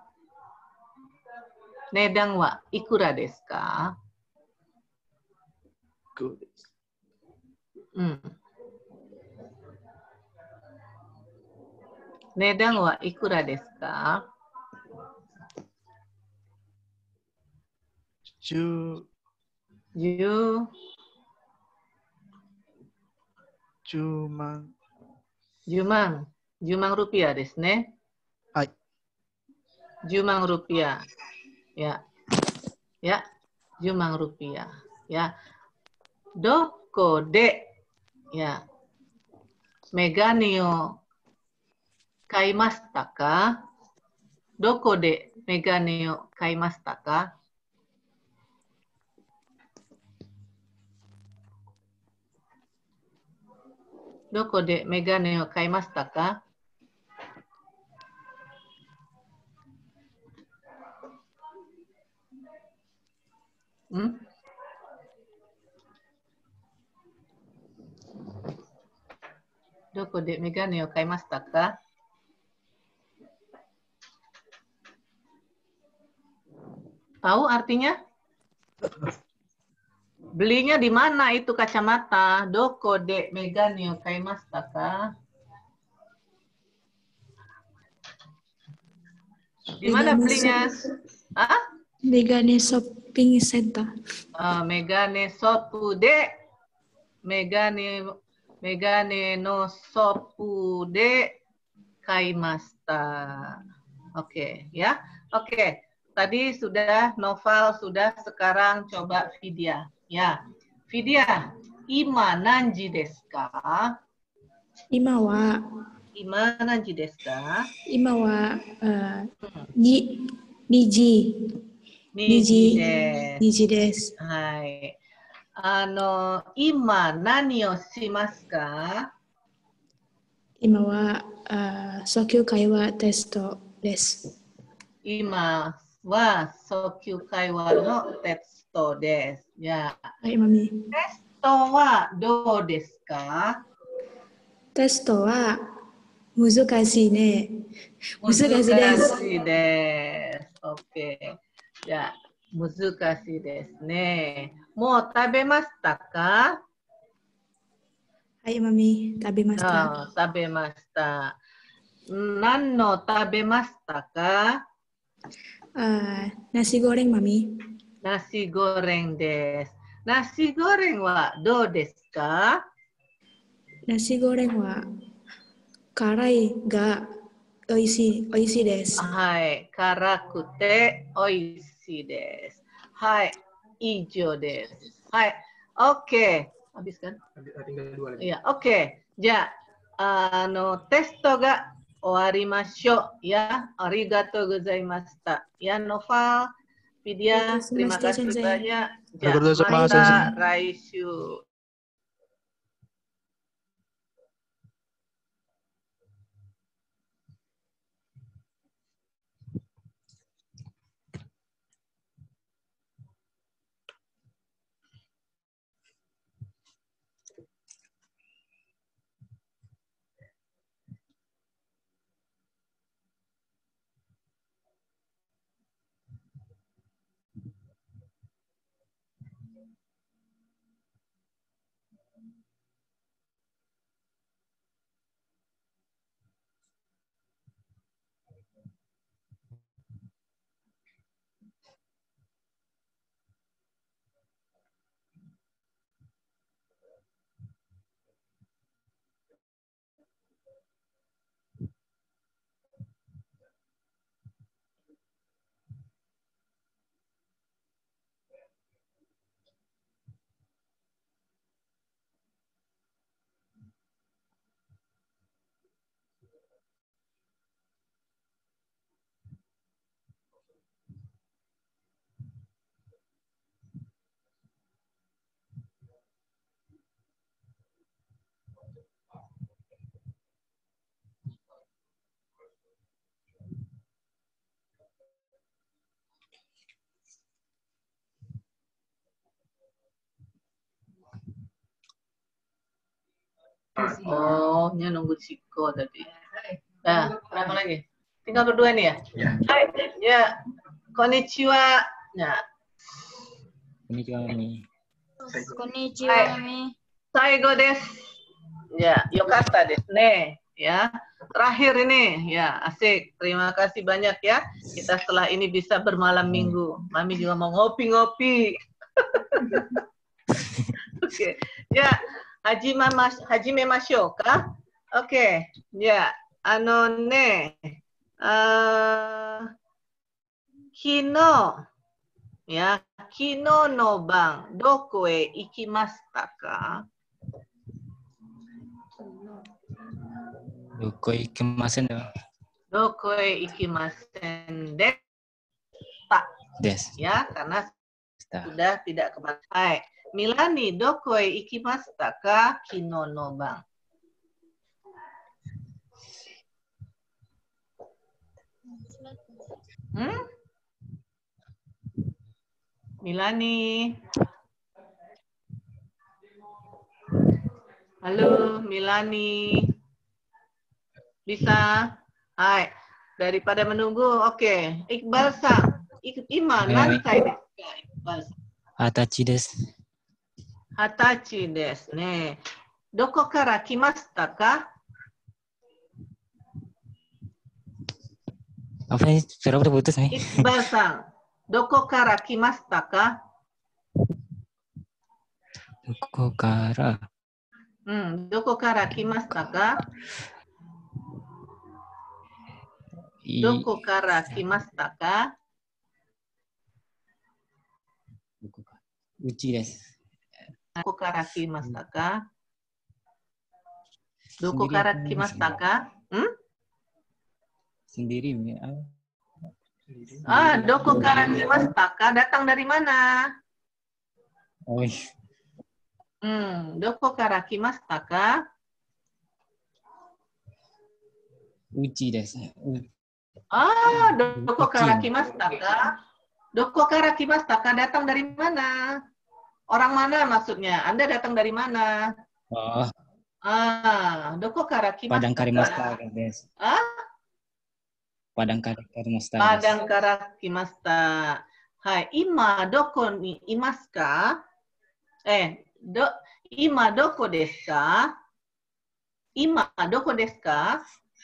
値段はいくらですか？うん。値段はいくらですか？10万。10万rupiahですね。 はい。 10万rupiah. Ya. Ya. 10万rupiah. Ya. Doko de. Ya. メガネを買いましたか？どこでメガネを買いましたか？どこでメガネを買いましたか？どこでメガネを買いましたか？Tahu artinya? Belinya di mana itu kacamata? Doko de megane o kaimashita ka? Di mana belinya? Ah? Megane Shopping Center. Megane Shoppu de megane no Shoppu de kaimashita. Oke, ya. Oke. Tadi sudah Noval, sudah, sekarang coba Vidya. Ya, Vidya, ima nanji desu ka? Ima wa nanji desu ka? Ima wa niji desu. Hai. Ima nani o shimasu ka? Ima wa sokyu kai wa testo desu. Ima wa sokyu kai wa no testo desu. Ya. Hai, mami. Testo wa do desu ka? Testo wa muzukashii ne. Muzukashii desu. Oke. Ya, muzukashii desu ne. Mou tabemashita ka? Hai, mami. Tabemashita. Tabemashita. Nan no tabemashita ka? Nasi goreng, mami. Nasi goreng desu. Nasi goreng wa do desu ka? Nasi goreng wa karai ga oishii desu. Hai, karakute oishii desu. Hai, ijo desu. Hai, oke. Habis kan? Tinggal 2 lagi. Iya, oke. Ja, testo ga owarimashou ya. Arigatou gozaimashita. Ya, Noval, Vidya, terima kasih banyak. Ja, mata raishu. Oh, nunggu Chiko tadi. Nah, berapa lagi? Tinggal berdua nih ya? Ya. Hai, ya. Konnichiwa. Ya. Konnichiwa, Mami. Konnichiwa, Mami. Saigo desu. Ya, yokata desu ne. Ya. Terakhir ini, ya, asik. Terima kasih banyak ya. Kita setelah ini bisa bermalam minggu. Mami juga mau ngopi-ngopi. Oke, ya. Hajime mashou ka? Oke, ya. Kino, ya, kino no ban, doko e ikimashita ka? Doko ikimasen da. Doko e ikimasen deta. Des. Ya, karena sudah tidak kemana. Hai, Milani, doko e ikimashita ka? Kino no ban. Milani. Halo, Milani. Bisa? Hai. Daripada menunggu, oke. Iqbal Sang. Ima, nansai desu ka? Iqbal Sang. Hatachi desu. Hatachi desu ne. Doko kara kimashita ka? Apa ini? Suara putus nih. Iqbal Sang. Doko kara kimashita ka? Doko kara. Doko kara kimashita ka? Doko kara kimashita ka? Uchi desu. Doko kara kimashita ka? Doko kara kimashita ka? Sendiri. Doko kara kimashita ka? Datang dari mana? Oh. Doko kara kimashita ka? Uchi desu. Doko kara kimashita ka? Doko kara kimashita ka? Datang dari mana? Orang mana maksudnya? Anda datang dari mana? Oh. Doko kara kimashita ka? Padang karimashita desu. Padang karimashita. Padang karimashita. Hai, ima doko ni imasu ka? Ima doko desu ka? Ima doko desu ka?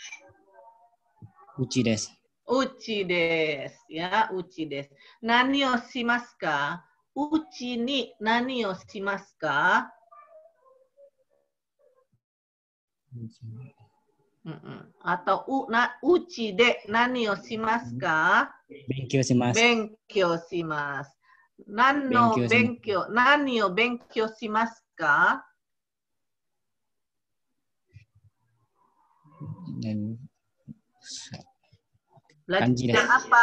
Uchi desu. Uchi desu. Ya, uchi desu. Nani o shimasu ka? Uchi ni nani o shimasu ka? Atau uchi de nani o shimasu ka? Benkyou shimasu. Benkyou shimasu. Nani o benkyou shimasu ka? Belajar apa?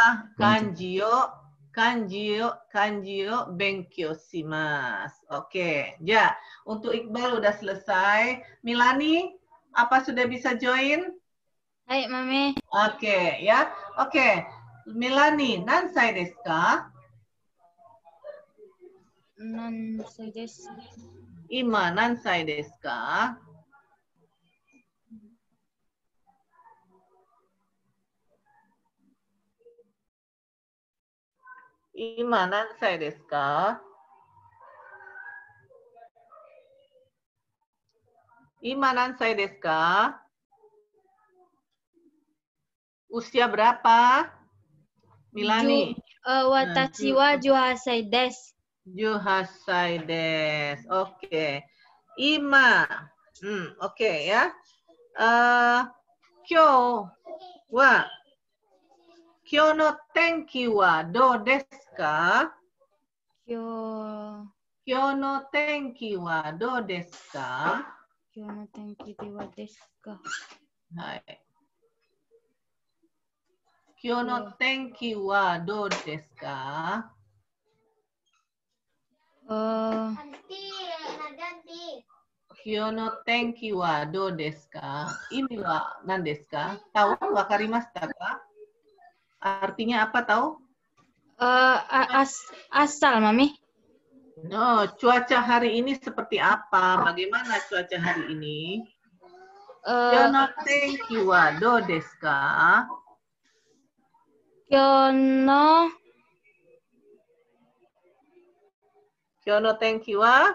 Kanji yo benkyou shimasu. Oke, ya. Untuk Iqbal udah selesai. Milani, apa sudah bisa join? Hai, Mami. Oke, ya. Oke. Milani, nansai desu ka? Nansai desu. Ima, nansai desu ka? Ima, nansai desu ka? Ima, nansai desu ka? Usia berapa? Milani. Watashi wa 18 desu. 18 desu. Oke. Ima. Oke ya. Kyou no tenki wa dou desu ka? Kyou no tenki wa dou desu ka? Kyou no tenki wa desu ka? Hai. Kyou no tenki wa dou desu ka? Kyou no tenki wa dou desu ka? Ini wa nan desu ka? Tahu wakarimashita ka? Artinya apa tahu? Asal, Mami. Cuaca hari ini seperti apa? Bagaimana cuaca hari ini? Kyono tenki wa do desu ka? Kyono tenki wa?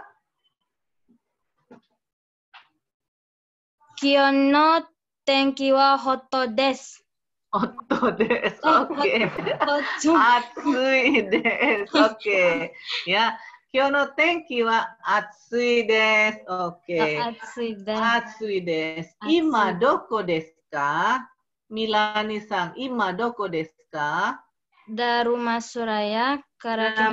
Kyono tenki wa hoto desu. Hoto desu. Oke. Atsui desu. Oke. Ya. Kyono tenki wa atsui desu. Oke. Atsui desu. Ima doko desu ka? Milani-san, ima doko desu ka? Darumasuraya Karakimashita.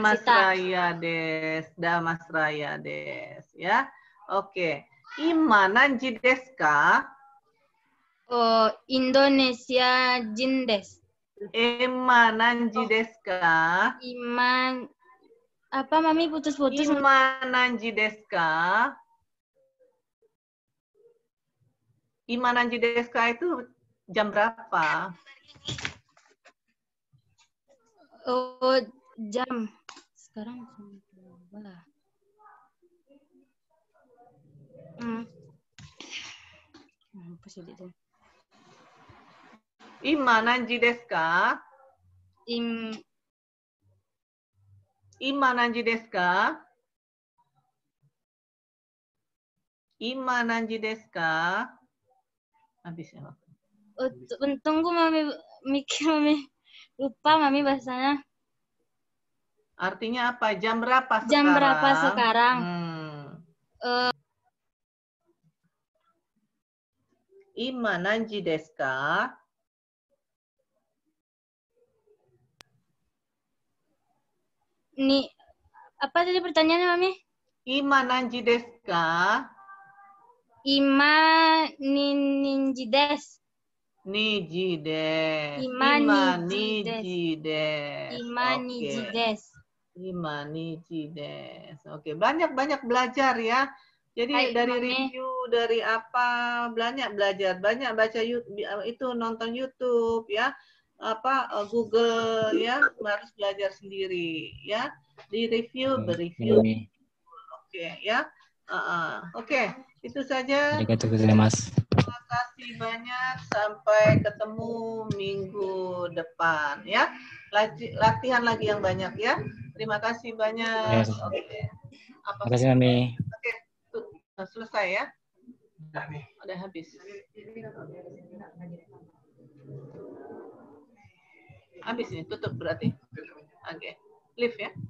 Damasraya desu. Ya. Oke. Ima nanji desu ka? Indonesia jin desu. Ima nanji desu ka? Apa Mami putus-putus? Ima nanji desu ka? Ima nanji desu ka itu jam berapa? Jam. Sekarang jam berapa? Apa sih itu? Ima nanji desu ka? Ima nanji desu ka? Ima nanji desu ka? Habis ya. Tunggu Mami mikir Mami. Lupa Mami bahasanya. Artinya apa? Jam berapa sekarang? Jam berapa sekarang? Ima nanji desu ka? Apa tadi pertanyaannya Mami? Ima nanji desu ka? Ima ninji desu. Niji desu. Ima niji desu. Ima niji desu. Ima niji desu. Oke, banyak-banyak belajar ya. Jadi dari review, dari apa, banyak belajar, banyak baca YouTube, itu nonton YouTube ya, Google ya, harus belajar sendiri ya. Di review, bereview. Oke ya. Oke, itu saja. Terima kasih banyak. Sampai ketemu minggu depan ya. Latihan lagi yang banyak ya. Terima kasih banyak. Oke. Terima kasih Mami. Oke. Selesai ya? Udah habis. Habis ini, tutup berarti. Oke. Leave ya.